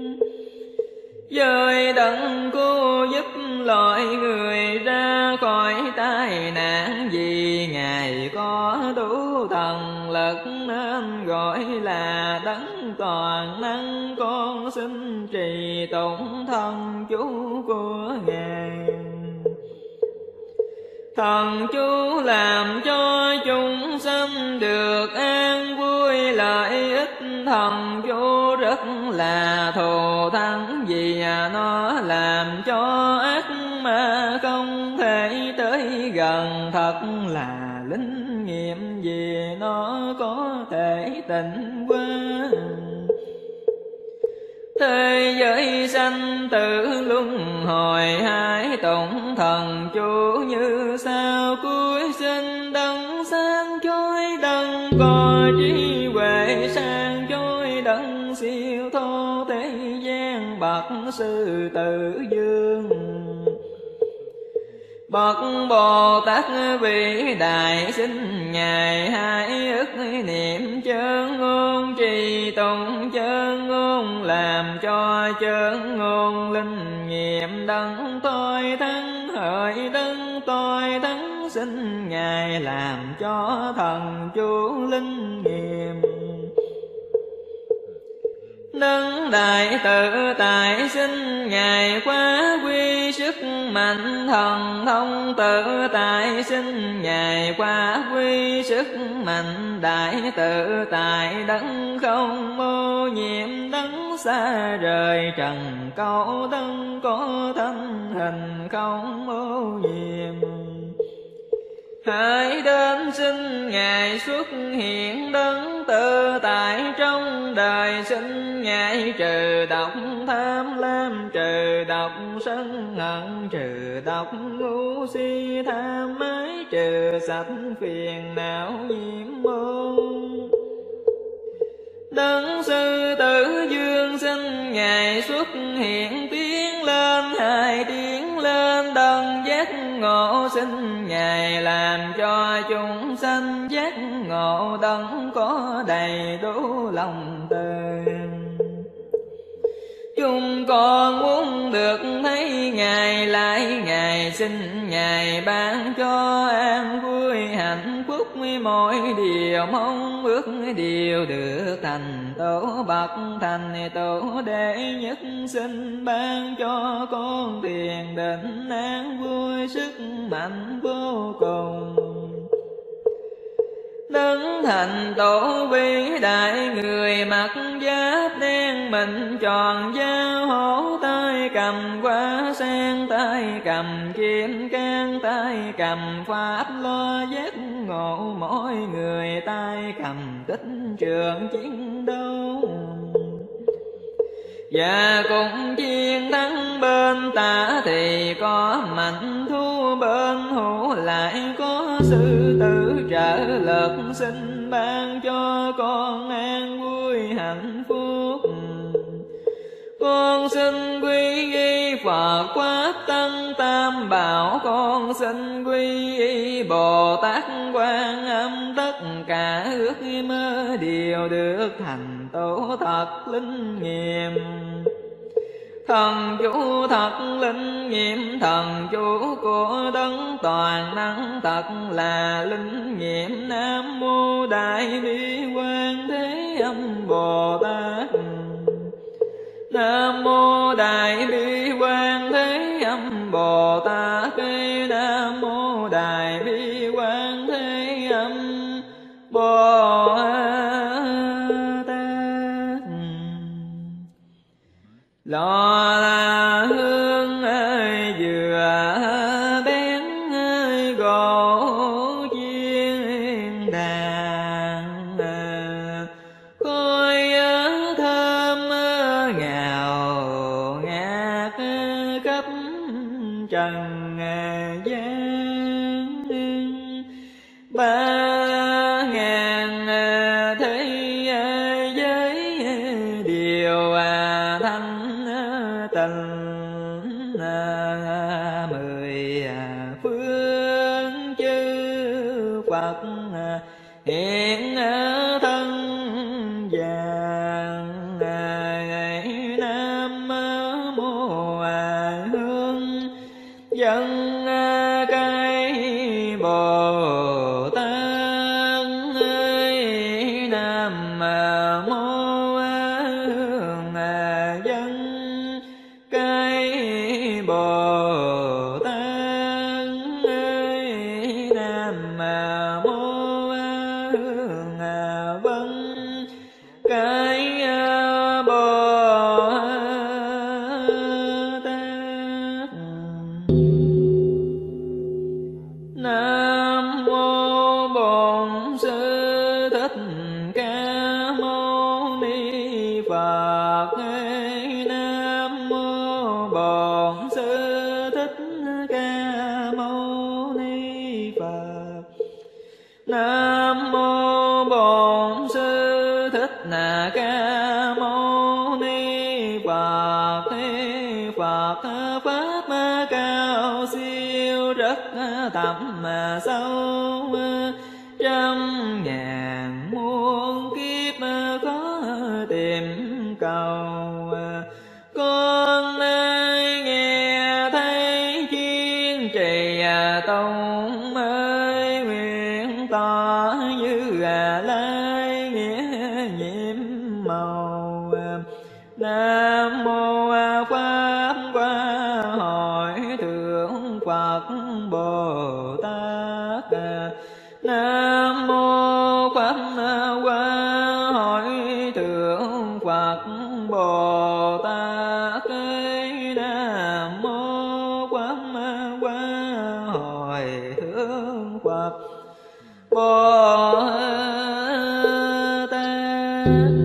với đấng cứu giúp loài người ra khỏi tai nạn, vì ngài có đủ thần lực nên gọi là đấng toàn năng. Con xin trì tụng thần chú của ngài. Thần chú làm cho chúng sanh được an vui lợi ích. Thần chú rất là thù thắng, vì nó làm cho ác ma không thể tới gần. Thật là linh nghiệm, vì nó có thể tịnh hóa thế giới sanh tử luân hồi. Hãy tụng thần chú như sau: cuối sinh đấng sáng chói, đấng có trí huệ sáng chói, đấng siêu thô thế gian bậc sư tử vương. Bậc Bồ Tát vĩ đại, xin ngài hãy ức niệm chơn ngôn, trì tụng chơn ngôn, làm cho chơn ngôn linh nghiệm. Đấng tôi thắng hỡi đấng tôi thắng, xin ngài làm cho thần chú linh nghiệm. Đấng đại tự tại, xin ngài quá quy sức mạnh. Thần thông tự tại, xin ngài quá quy sức mạnh. Đại tự tại, đấng không ô nhiễm, đấng xa rời trần câu, đấng có thân hình không ô nhiễm. Hãy đến xin ngài xuất hiện, đấng tự tại trong đời. Xin ngài trừ độc tham lam, trừ độc sân hận, trừ độc ngu si tham ái, trừ sạch phiền não nhiễm môn. Đấng sư tử vương, xin ngài xuất hiện, tiến lên hai tiến lên đấng giác ngộ. Xin ngài làm cho chúng sanh giác ngộ, đấng có đầy đủ lòng từ. Chúng con muốn được thấy ngài lại ngài, xin ngài ban cho an vui hạnh phúc. Mỗi điều mong ước đều được thành tổ, bậc thành tổ đệ nhất. Xin ban cho con thiền định an vui, sức mạnh vô cùng. Đấng thành tổ vĩ đại, người mặc giáp đen, mình tròn dao hổ, tay cầm hoa sen, tay cầm kim cang, tay cầm pháp lo giác ngộ. Mỗi người tay cầm tích trường chiến đấu, và cùng chiến thắng bên tả thì có mạnh thú, bên hữu lại có sư tử trợ lực. Xin ban cho con an vui hạnh phúc. Con xin quy y Phật Pháp Tăng Tam Bảo, con xin quy y Bồ Tát Quan Âm. Tất cả ước mơ đều được thành tổ, thật linh nghiệm. Thần chú thật linh nghiệm, thần chú của đấng toàn năng thật là linh nghiệm. Nam mô Đại Bi Quan Thế Âm Bồ Tát. Nam mô Đại Bi Quan Thế Âm Bồ Tát. Nam mô Đại Bi Quan Thế Âm Bồ Tát. Lo là hương vừa bén gỗ chiên đàn, khói thơm ngào ngạt khắp trần gian. Ba ngàn thế giới điều thanh tịnh, mười phương chư Phật hiện thân vàng. Nam mô Hương dân cái Bồ Tát, Nam mô Hương dân cái Bồ Tát, Nam mô Hương vân cái Bồ Tát. Nam mô Bổn Sư Thích Ca Mâu Ni Phật. Nam mô Bổn Sư Thích Ca Mâu Ni Phật. Nam mô Bổn Sư Thích Ca Mâu Ni Phật. Phật pháp cao siêu rất thẳm sâu, trăm ngàn muôn kiếp khó tìm cầu. Con ai nghe thấy chuyên trì tông ơi, nguyện tỏ như lai nghĩa nhiệm màu. Nam mô Pháp Hoa Hội Thượng Phật Bồ Tát. Nam mô Pháp Hoa Hội Thượng Phật Bồ Tát. Nam mô Pháp Hoa Hội Thượng Phật Bồ Tát.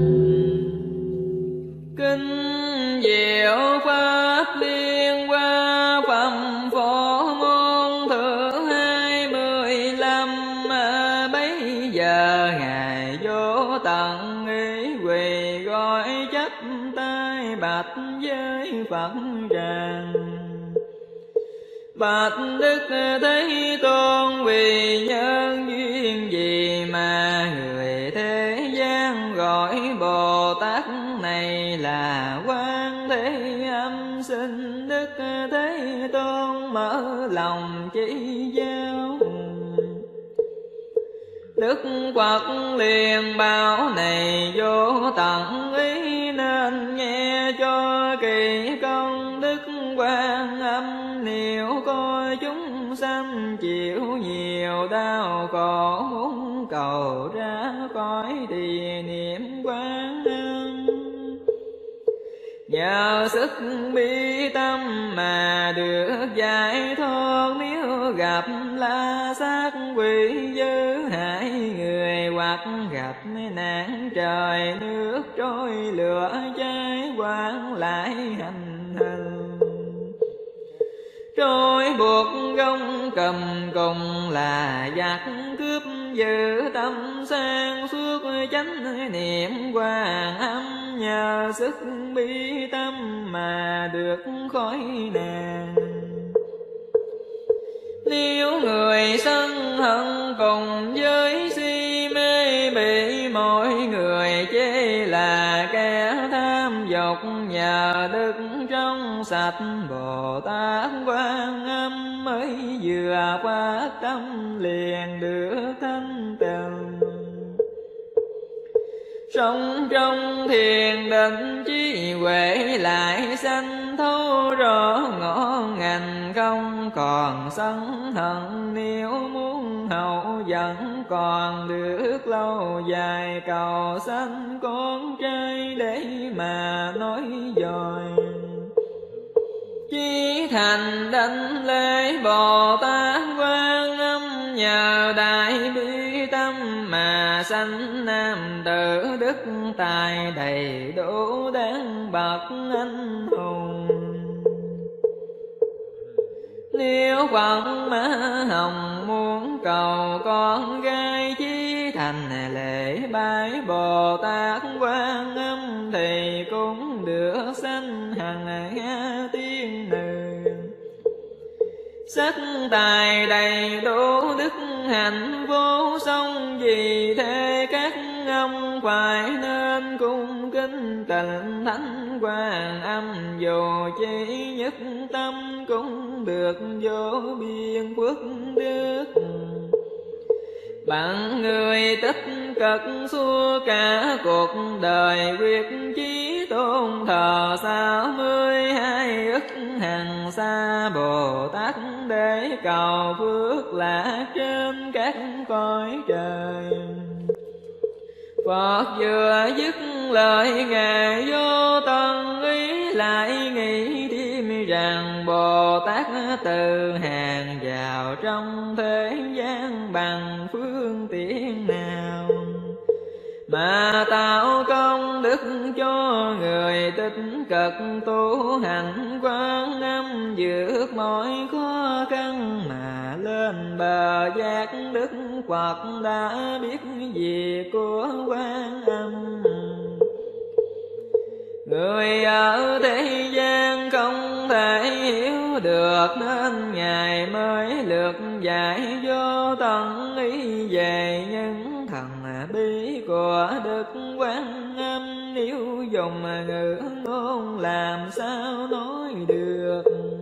Kinh diệu pháp liên hoa phẩm phổ môn thượng hai mươi lăm. Bấy giờ ngài vô tận ý quỳ gọi chắp tay bạch với Phật rằng: Bạch Đức Thế Tôn, vì nhân duyên gì mà người thế gian gọi Bồ Tát này là Quan Thế Âm? Xin Đức Thế Tôn mở lòng chỉ giáo. Đức Phật liền bảo: Này vô tận ý, nên nghe cho kỳ công đức Quan Âm. Nếu coi chúng sanh chịu nhiều đau khổ, muốn cầu ra khỏi thì niệm Quan Âm. Nhờ sức bi tâm mà được giải thoát. Nếu gặp la sát quỷ dữ hại người, hoặc gặp nạn trời nước trôi lửa cháy, quản lại hành hình trôi buộc gông cầm cùng là giặc cướp. Giữ tâm sang suốt chánh niệm Quan Âm. Nhờ sức bi tâm mà được khỏi nạn. Nếu người sân hận cùng với si mê, bị mọi người chê là kẻ tham dục. Nhờ đức trong sạch Bồ Tát Quan Âm, mới vừa phát tâm liền được thanh tịnh. Sống trong thiền định trí huệ lại sanh, thấu rõ ngõ ngành không còn sân hận. Nếu muốn hậu vẫn còn được lâu dài, cầu sanh con trai để mà nói dòi. chí thành đảnh lễ Bồ Tát Quan Âm, nhờ đại bi tâm mà sanh nam tử đức tài đầy đủ đáng bậc anh hùng. Nếu Phật Ma Hồng muốn cầu con gái chí thành lễ bái Bồ Tát Quan Âm, thì cũng được sanh hằng nga tiên nữ. Sắc tài đầy đủ đức hạnh vô song, vì thế các ông phải nên cung kính tịnh thánh Quan Âm, dù chỉ nhất tâm cũng được vô biên phước đức. Bạn người tích cực suốt cả cuộc đời, quyết chí tôn thờ sáu mươi hai ức hằng sa Bồ Tát, để cầu phước lạc trên các cõi trời. Phật vừa dứt lời Ngài vô tận ý, lại nghĩ thêm rằng Bồ Tát từ hàng vào trong thế gian bằng phương tiện nào, mà tạo công đức cho người tích cực tu hành Quan Âm, vượt mọi khó khăn mà lên bờ giác đức Phật đã biết việc của Quan Âm. Người ở thế gian không thể hiểu được, nên Ngài mới lược dạy vô tận ý về những thần bí của Đức Quan Âm. Nếu dùng ngữ ngôn làm sao nói được,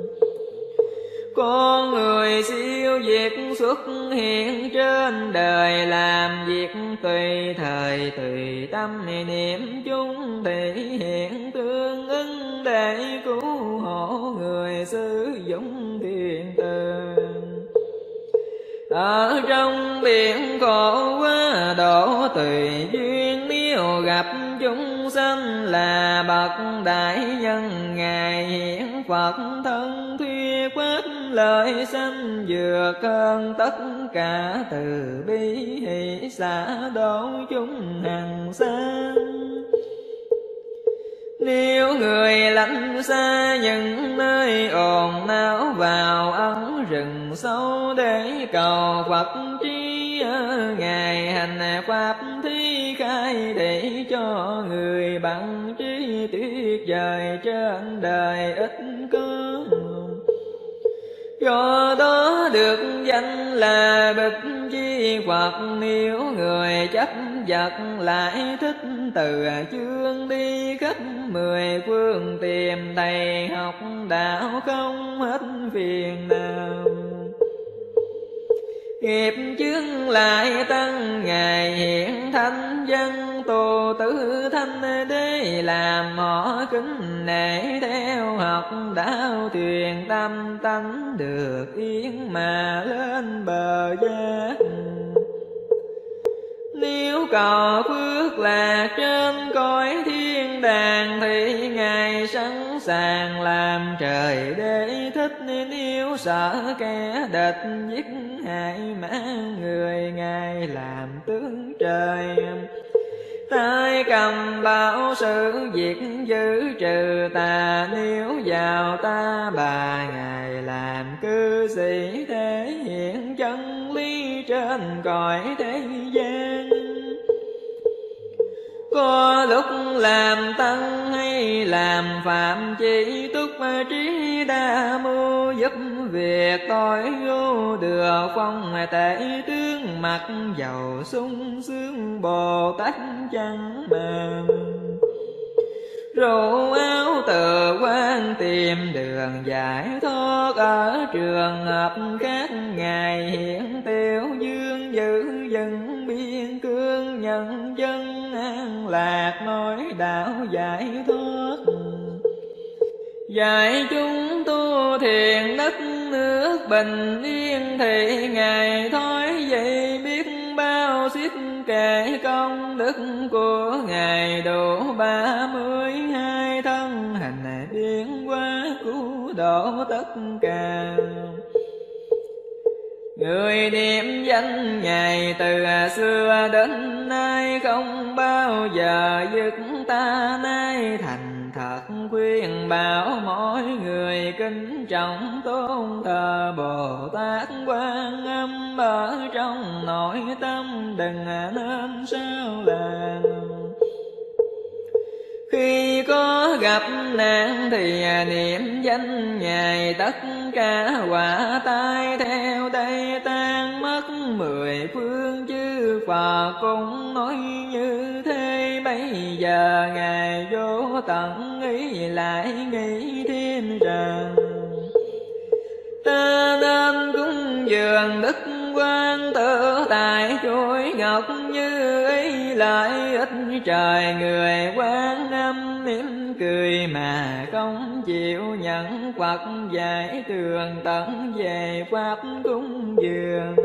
con người siêu việt xuất hiện trên đời, làm việc tùy thời tùy tâm niệm chung, thể hiện tương ứng để cứu hộ người sử dụng thiện từ. Ở trong biển khổ quá độ tùy duyên, nếu gặp chúng sanh là bậc đại nhân, Ngài hiện Phật thân thuyết pháp lời sanh, vượt hơn tất cả từ bi hỷ xả độ chúng hằng sang. Nếu người lánh xa những nơi ồn náo, vào ẩn rừng sâu để cầu Phật trí, Ngài hành pháp thí khai để cho người bằng trí tuyệt vời trên đời ít có. Do đó được danh là Bích Chi Phật. Nếu người chấp vật lại thích từ chương đi khắp mười phương, tìm thầy học đạo không hết phiền nào. Nghiệp chướng lại tăng, Ngài hiện thánh dân tu tứ thanh, để làm họ kính nể theo học đạo, thuyền tâm tánh được yên mà lên bờ giác. Nếu cầu phước lạc trên cõi thiên đàng, thì Ngài sẵn sàng làm trời để thích. Nếu sợ kẻ địch giết hại mang người, Ngài làm tướng trời. Tay cầm bảo sự việc giữ trừ tà, nếu vào ta bà Ngài làm cư sĩ, thể hiện chân lý trên cõi thế gian. Có lúc làm tăng hay làm phạm, chỉ túc trí đa mưu, giúp việc tội vô được phong tệ tướng, mặc dầu sung sướng Bồ Tát chẳng màng. Rủ áo từ quan tìm đường giải thoát, ở trường hợp khác Ngài hiện tiêu dương, giữ dân biên cương, nhân dân an lạc nói đạo giải thoát. Dạy chúng tu thiền đất nước bình yên, thì Ngài thói vậy biết bao xiết kể công đức của Ngài, đủ ba mươi hai thân hành biến hóa cứu độ tất cả. Người niệm danh Ngài từ xưa đến nay, không bao giờ dứt ta nay. Thành thật khuyên bảo mỗi người kính trọng tôn thờ Bồ Tát Quan Âm ở trong nội tâm, đừng nên sao làng. Khi có gặp nạn thì niệm danh Ngài, tất cả quả tai theo đây tan mất. Mười phương chư Phật cũng nói như thế, bây giờ Ngài vô tận ý lại nghĩ thêm rằng ta nên cúng dường Đức Quan Tự tại chuỗi ngọc như ý, lại ít trời người Quan Âm mỉm cười mà không chịu nhận Phật dạy tường tận về pháp cúng dường.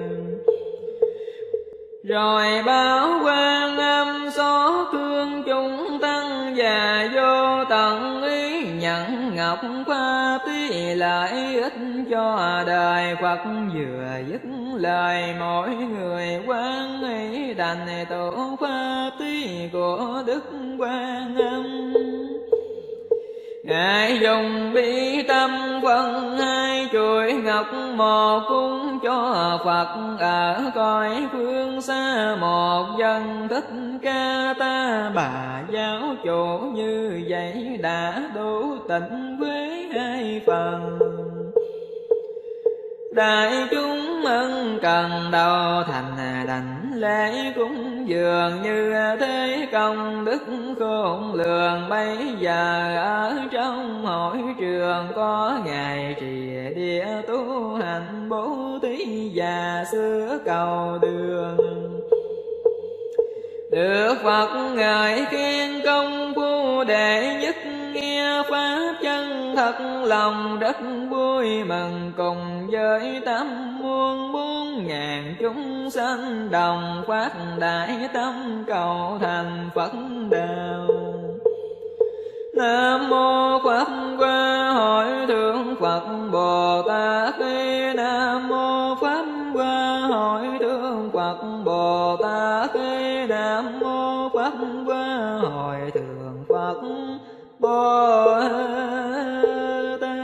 Rồi báo Quan Âm xót thương chúng tăng và vô tận ý nhận ngọc pháp tí, lại ít cho đời Phật vừa dứt lời mỗi người quan ấy đành tổ pháp tí của Đức Quan Âm. Ngài dùng bi tâm phân hai chuỗi ngọc, một cúng cho Phật ở cõi phương xa, một dân Thích Ca Ta Bà giáo chủ, như vậy đã đủ tịnh với hai phần. Đại chúng ân cần đầu thành đảnh lễ cúng dường, như thế công đức khôn lường. Bây giờ ở trong hội trường có Ngài trì địa tu hành bố thí và sửa cầu đường. Được Phật ngợi khen công phu đệ nhất, nghe pháp chân thật lòng rất vui mừng. Cùng với tám muôn bốn ngàn chúng sanh đồng phát đại tâm cầu thành Phật đạo. Nam mô Pháp Hoa Hội Thượng Phật Bồ Tát. Nam mô Pháp Hoa Hội Thượng Phật Bồ Tát. Nam mô Pháp Hoa Hội Thượng Phật Bồ Tát.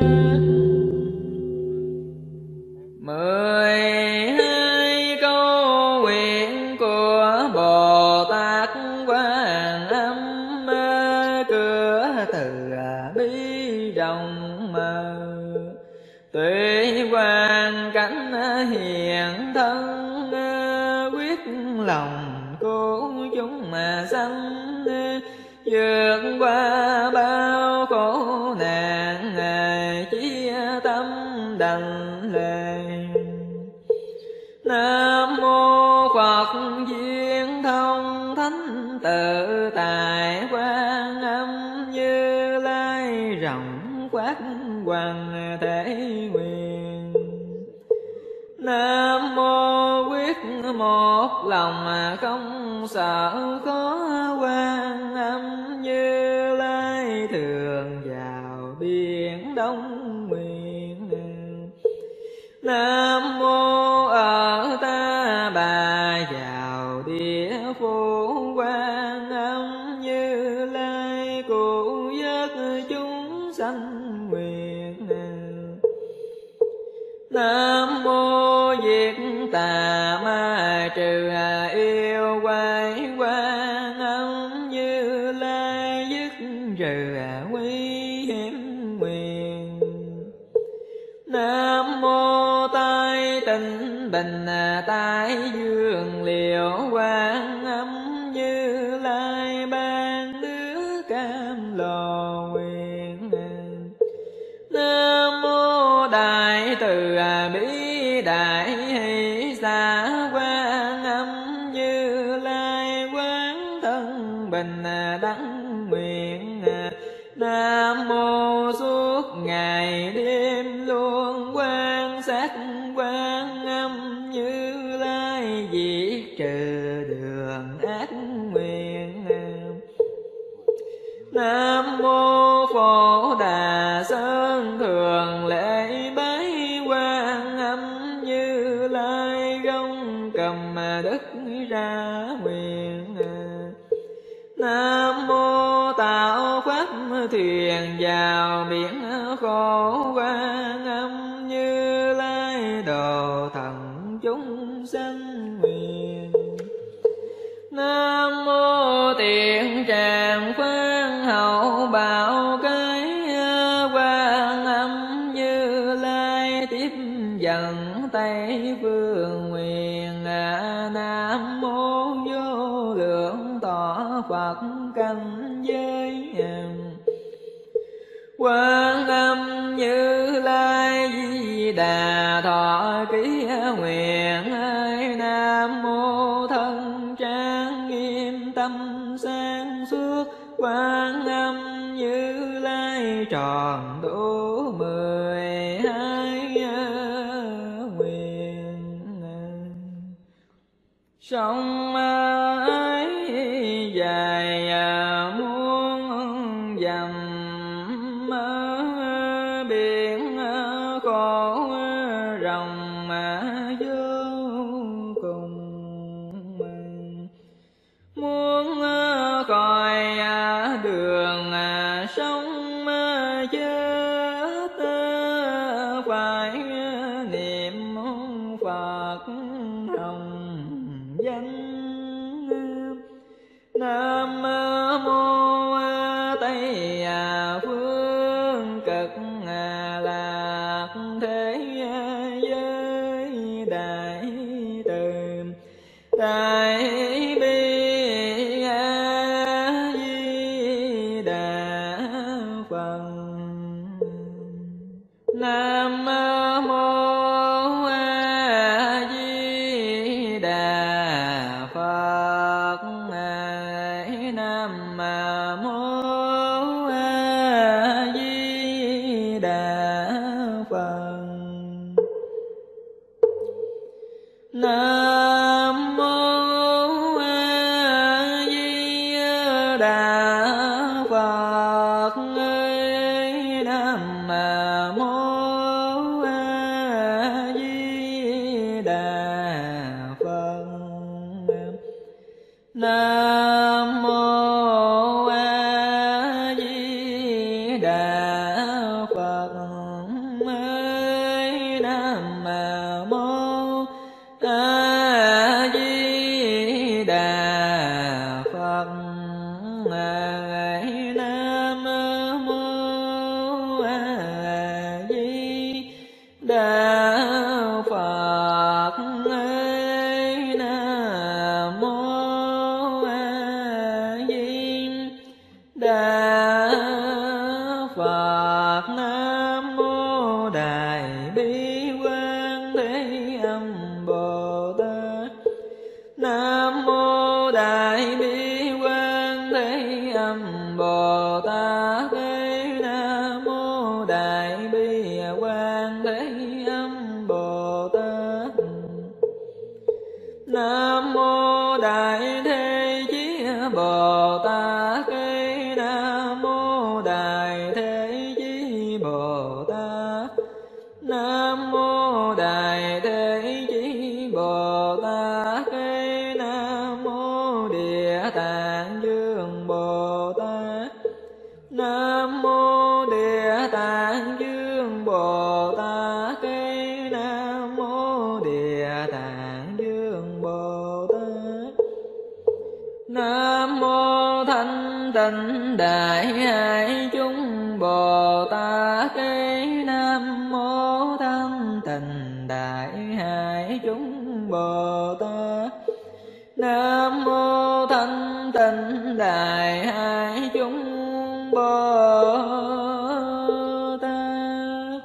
Mười hai câu nguyện của Bồ Tát Quan Âm, cửa từ bi rộng mở, tuệ hoàn cảnh hiện thân, quyết lòng cứu chúng mà sanh, vượt qua bao khổ nạn, chia tâm đành lệ. Nam mô Phật Duyên Thông Thánh Tự Tại Quan Âm Như Lai, rộng quát hoàng thể nguyện. Nam mô quyết một lòng không sợ khó, Quan Âm Như Lai thường vào biển Đông nguyện. Nam mô ở Ta Bà vào địa phủ, Quan Âm Như Lai cứu vớt chúng sanh nguyện. Nam mô Diệt Tà Ma trừ yêu quái, Quan Âm Như Lai dứt trừ nguy hiểm nguyện. Nam mô Tai Tịnh Bình Tai Dương Liễu, Quan Âm Như Lai ban nước cam lồ nguyện. Nam mô Đại Từ Bi Đại Hỷ Xả, Quan Âm Như Lai quán thân bình đẳng nguyện. Nam mô suốt ngày đêm luôn quan sát, Quan Âm Như Lai diệt trừ đường ác nguyện. Nam mô Phổ Đà Sơn Thượng thường lễ bái Quan Âm Như Lai, gông cầm đất ra nguyện. Nam mô tạo pháp thuyền vào biển khổ, Quan Âm Như Lai độ thần chúng sanh nguyện. Nam mô Tiện Tràng Phan Hậu Bảo Cái, Quan Âm Như Lai tiếp dẫn Tây Phương nguyện. Nam mô Vô Lượng Thọ Phật Canh Giới, Quan Âm Như Lai Di Đà Thọ Ký nguyện. Nam mô Thân Trang Nghiêm Tâm Sáng Suốt, Quan Âm Như Lai tròn đủ mười hai nguyện. Sông ấy dài muôn dặm, biển khổ rộng vô cùng. Muốn khỏi đường sống chết, phải niệm Phật hồng danh. Nam mô Tây Phương Cực Lạc Thế Giới Đại Từ Đại Bi A Di Đà Phật. Nam mô A Di Đà Phật. Nam mô A Di Đà Phật. Nam mô A Di Đà Phật. Nam mô A Di Đà Phật. Nam mô A Di Đà Phật. Nam mô A Di Đà Phật. Nam mô A Di Đà Phật. Nam mô A Di Đà Phật. Nam mô Đại Bi Quan Thế Âm Bồ Tát. Nam mô Đại Bi Quan Thế Âm Bồ Tát. Nam mô Đại Bi Quan Thế Âm Bồ Tát. Nam mô Đại Thế Chí Bồ Tát. Nam mô Đại Thế Chí Bồ Tát. Nam mô Đại Thế Chí Bồ Tát. Nam mô Địa Tạng Dương Bồ Tát. Nam mô Địa Tạng Dương Bồ Tát. Nam mô Địa Tạng Dương Bồ Tát. Nam mô Thanh Tịnh Đại Hải Chúng Bồ Tát. Nam mô Thanh Tịnh Đại Hải Chúng Bồ Tát. Nam mô Thanh Tịnh Đại Hải Chúng Bồ Tát.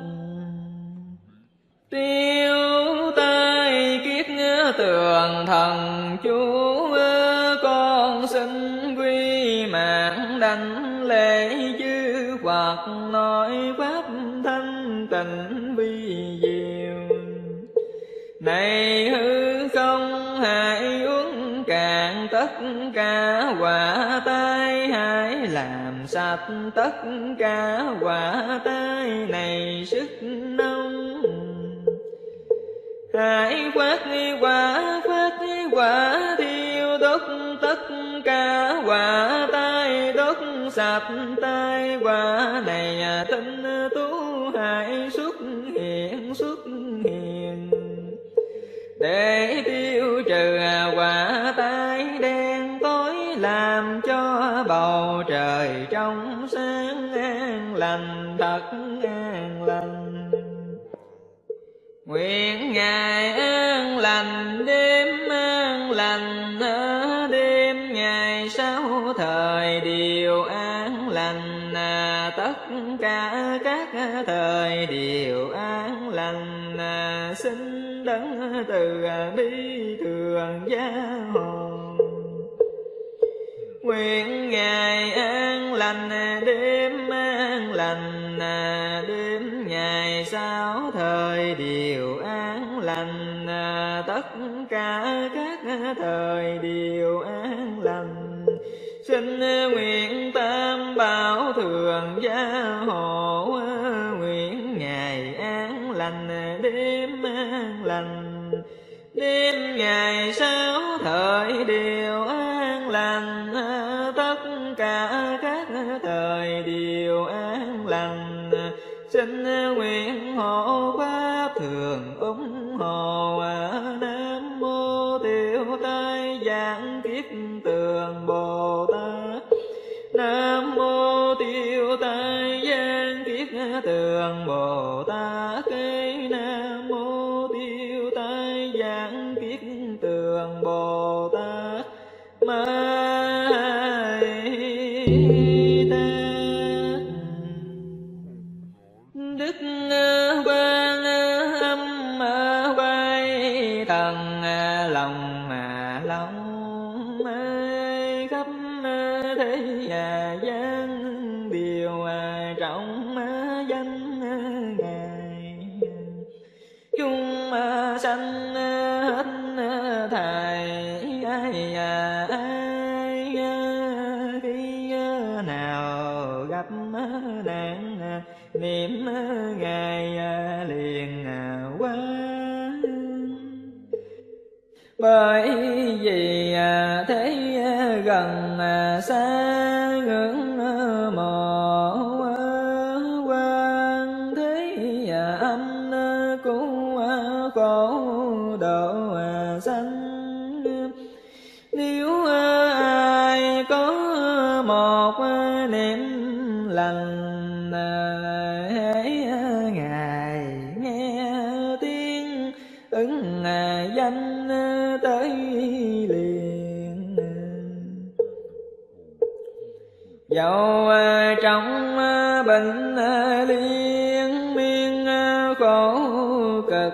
Tiêu tai kiết tường thần chú, con xin quy mạng đảnh lễ chư Phật, nói pháp thanh tịnh vi diệu. Này hư không hãy uống cạn tất cả quả tai, hãy làm sạch tất cả quả tai này sức nông. Hãy phát quả phát quả thiêu đốt tất cả quả tai, đốt sạch tai quả này tinh tú hãy xuất hiện xuất hiện, để tiêu trừ quả tai đen tối, làm cho bầu trời trong sáng an lành thật an lành. Nguyện ngày an lành đêm an lành, đêm ngày sáu thời đều an lành, tất cả các thời đều an lành. Xin đấng từ bi thường gia hộ. Nguyện ngày an lành đêm an lành, đêm ngày sáu thời đều an lành, tất cả các thời đều an lành. Xin nguyện tam bảo thường gia hộ. Nguyện ngày an lành đêm an lành, đêm ngày sáu thời đều an lành, tất cả các thời đều an lành. Xin nguyện hộ pháp thường ủng hộ. Nam mô Tiêu Tai Giảng Kiết Tường Bồ Tát. Nam mô Tiêu Tai Giảng Kiết Tường Bồ Tát. Nam mô Tiêu Tai Giảng Kiết Tường Bồ Tát. Ma Đức Quan Âm Quay Thần lòng lòng khắp thế gian điều trọng danh Ngài. Chúng sanh hết thảy ai ai khi nào gặp nạn niệm Ngài liền qua. Bởi vì thế gần xa ngưỡng mộ quan thế âm cứu khổ độ sanh. Nếu ai có một niệm lành, hãy Ngài nghe tiếng ứng danh tới liền. Dẫu trong bệnh liên miên khổ cực,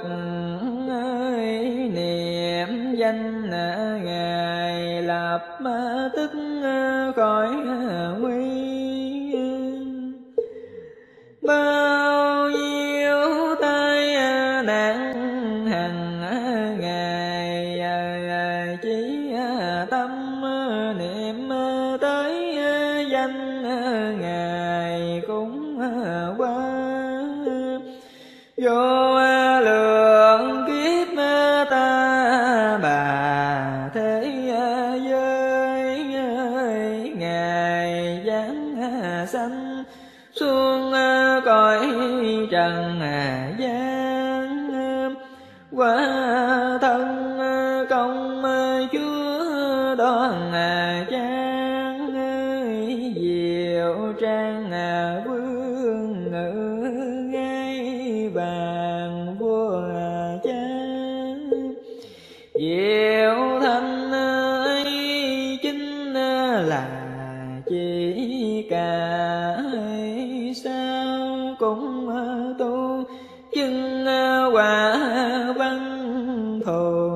niệm danh Ngài lập tức khỏi nguy. Bao nhiêu tai nạn hằng Ngài chỉ tâm niệm tới danh Ngài cũng qua. Vô lượng kiếp ta bà thế giới, Ngài giáng sanh xuống cõi trần gian. Quả thân công Chúa đoan trang, diệu trang vương ngự ngai vàng vua cha. Diệu thanh ấy chính là chỉ cả sao cũng tu chứng quả văn thù.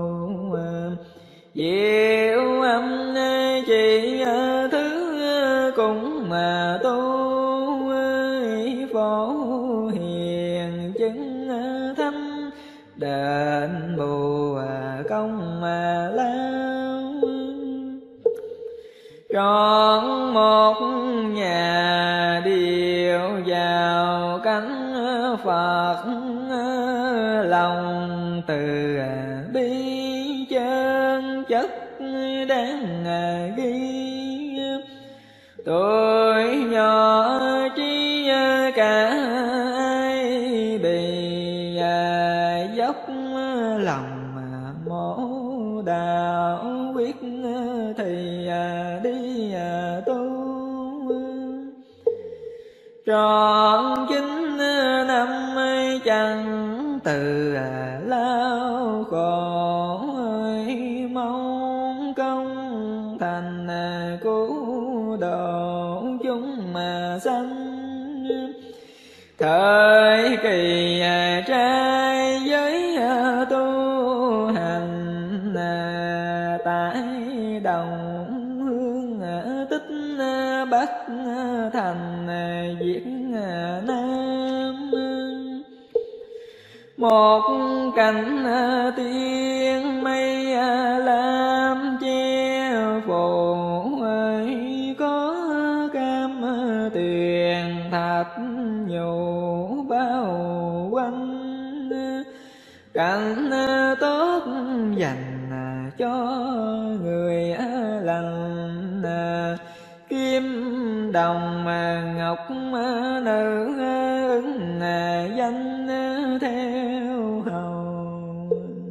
Diệu âm chỉ thứ cũng mà tu phổ hiền chứng thâm đền bù công lao. Trọn một nhà thật lòng từ bi chân chất đáng ghi. Tuổi nhỏ trí cả ai bị dốc lòng mổ đạo quyết thì đi tu. Trọn chín năm chẳng từ lao khổ, mong công thành cứu độ chúng mà sanh. Thời kỳ trai giới tu hành tại đồng hương tích Bắc thành Việt Nam. Một cảnh tiên mây lam che phủ, có cam tuyền thạch nhũ bao quanh. Cảnh tốt dành cho người lành, kim đồng ngọc nữ ứng danh theo hầu.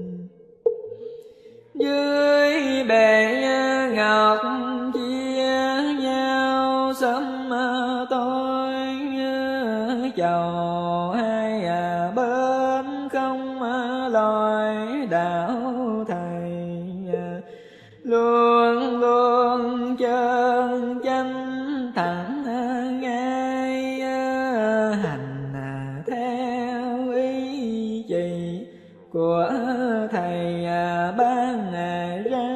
Dưới bệ ngọc chia nhau sớm tối, chầu hai bên không lối đạo thầy. Luôn luôn chân chánh thẳng ngay, hành theo ý chỉ của thầy ban ra.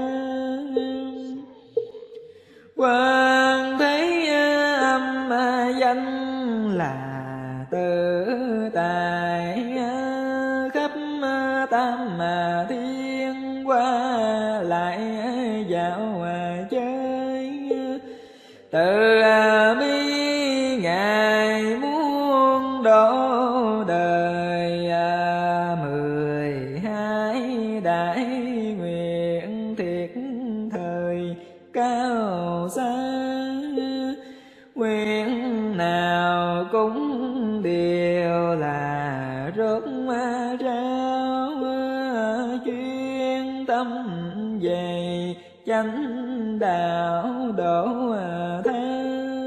Quan thế âm danh là tự tại, khắp tam thiên qua lại dạo chơi. Từ bi ngài muốn độ đời, mười hai đại nguyện thiệt thời cao xa. Nguyện nào cũng đều là rốt ráo, chuyên tâm về chánh đạo độ tha.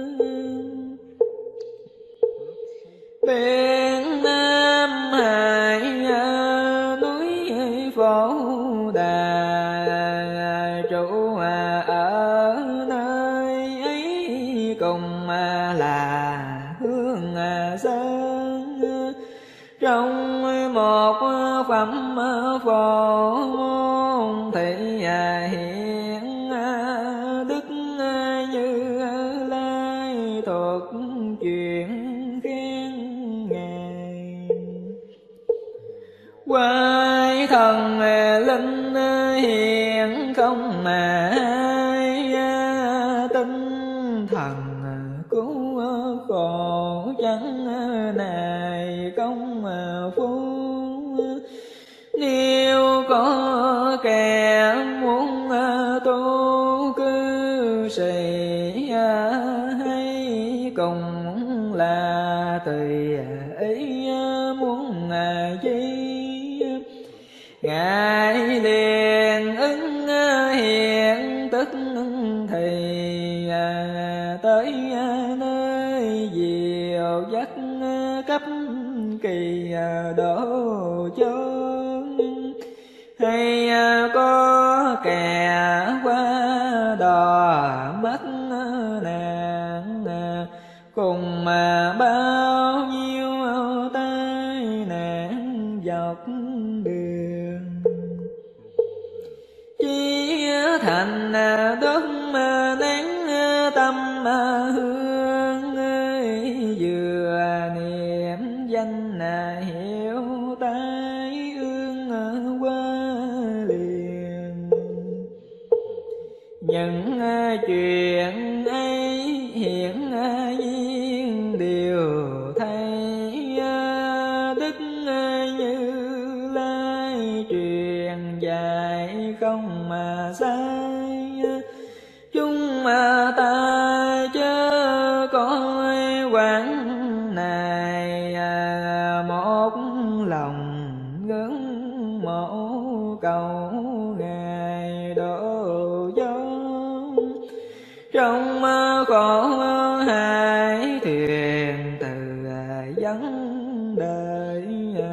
Biển Nam Hải núi Phổ Đà, trụ ở nơi ấy cùng là hương sơn. Trong một phẩm phổ môn thị hiện đức Như Lai thuộc chuyện khen ngài. Quái thần linh hiện không mà ai, tinh thần cứu khổ chẳng này công phu. Nếu có kẻ muốn tu cư sĩ, hay cùng là tùy ý muốn chi. Ngài liền ứng hiện tức thì tới nơi diệu dắt cấp kỳ độ chốn. Hay có kẻ qua đò mất nạn, cùng mà bao nhiêu tai nạn dọc đường. Chí thành đốt nén tâm hương, vừa niệm danh hiểu tai ương qua liền. Những chuyện ấy hiện nhiên đều thấy đức đời,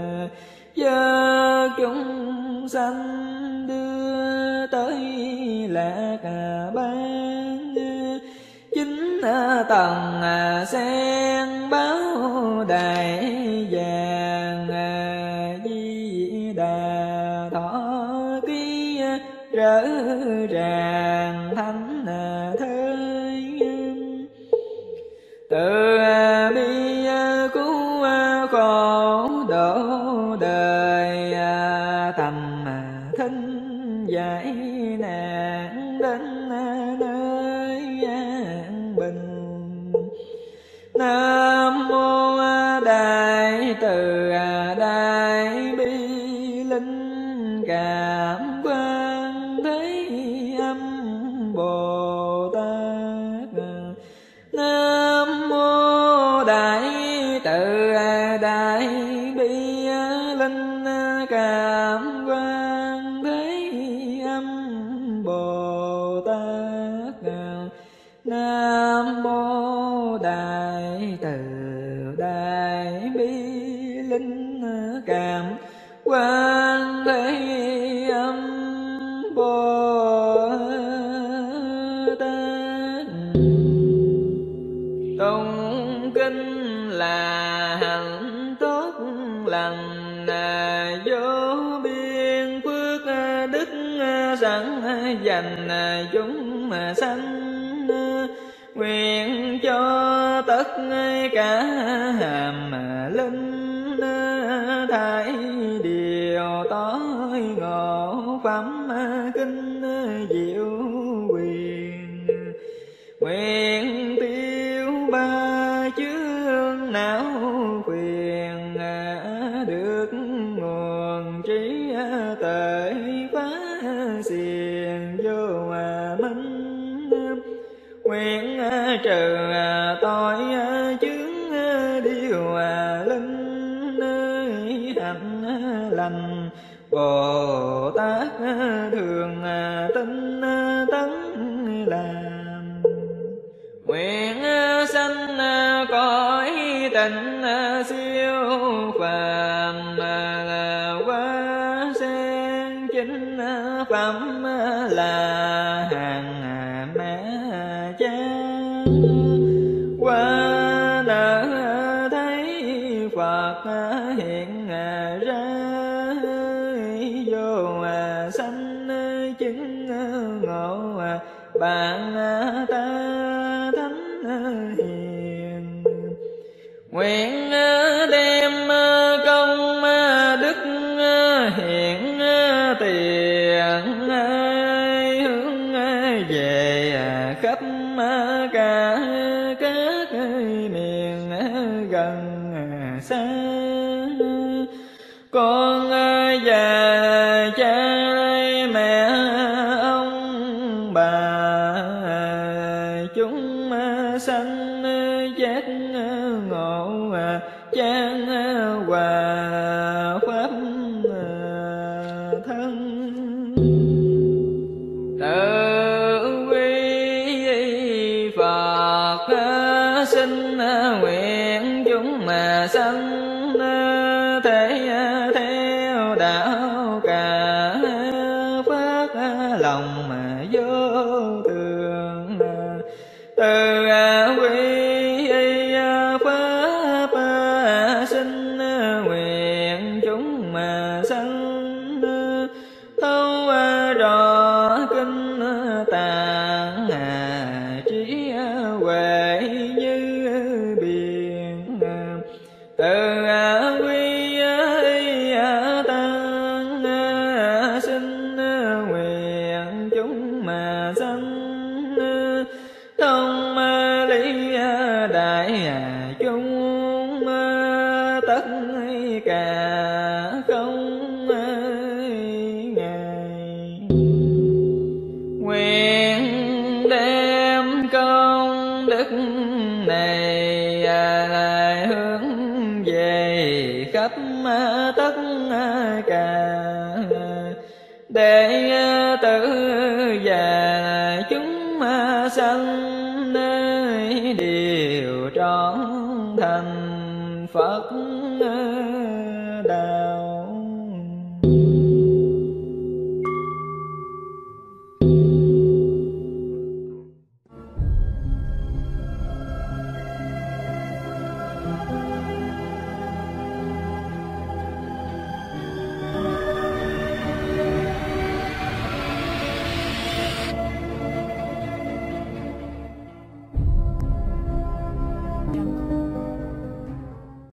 do chúng sanh đưa tới lạc ban. Chính tầng sen báo đại vàng, Di Đà thọ ký rỡ ràng thánh thới. Từ bi cứu khổ độ đời, thầm thinh giải nạn đến nơi an bình. Nam mô Đại Từ Đại Bi Linh Cảm Quan Thế Âm Bồ Tát. Nam mô Đại Từ Đại Bi Linh Cảm Quan Thế Âm Bồ Tát. Nam mô Đại Từ Đại Bi Linh Cảm Quan Thế Âm Bồ Tát. Tụng kinh là hạnh tốt lành, vô biên phước đức sẵn dành chúng sanh. Nguyện cho tất cả hàm linh thải điều tối ngộ phẩm kinh diệu quyền. Nguyện tiêu ba chướng não quyền, được nguồn trí tuệ phá xiềng vô minh. Nguyện trừ tội chướng điều linh hạnh lành. Bồ Tát thường tinh tấn làm. Nguyện sanh cõi tịnh siêu phàm, qua sen chính phẩm là hàng mẹ cha. Qua nở thấy Phật hiện ra, vô sanh chứng ngộ bạn ta thánh hiền. Nguyện đem công đức hiện tiền, hướng về khắp cả các miền gần xa. Con già cha mẹ ông bà, chúng sanh giác ngộ chan hòa pháp thân. Tự quy Phật xin nguyện chúng mà sanh thể theo đạo cả, phát lòng mà vô thường. Từ quy pháp xin nguyện chúng mà sanh thấu rõ kinh tạng, trí huệ như biển. Từ quy tăng xin nguyện chúng mà sanh thông lý đại chúng, tất cả không ngại. Nguyện đem công đức này lại hướng về khắp tất cả, để tử và chúng sanh đều trọn thành Phật đạo.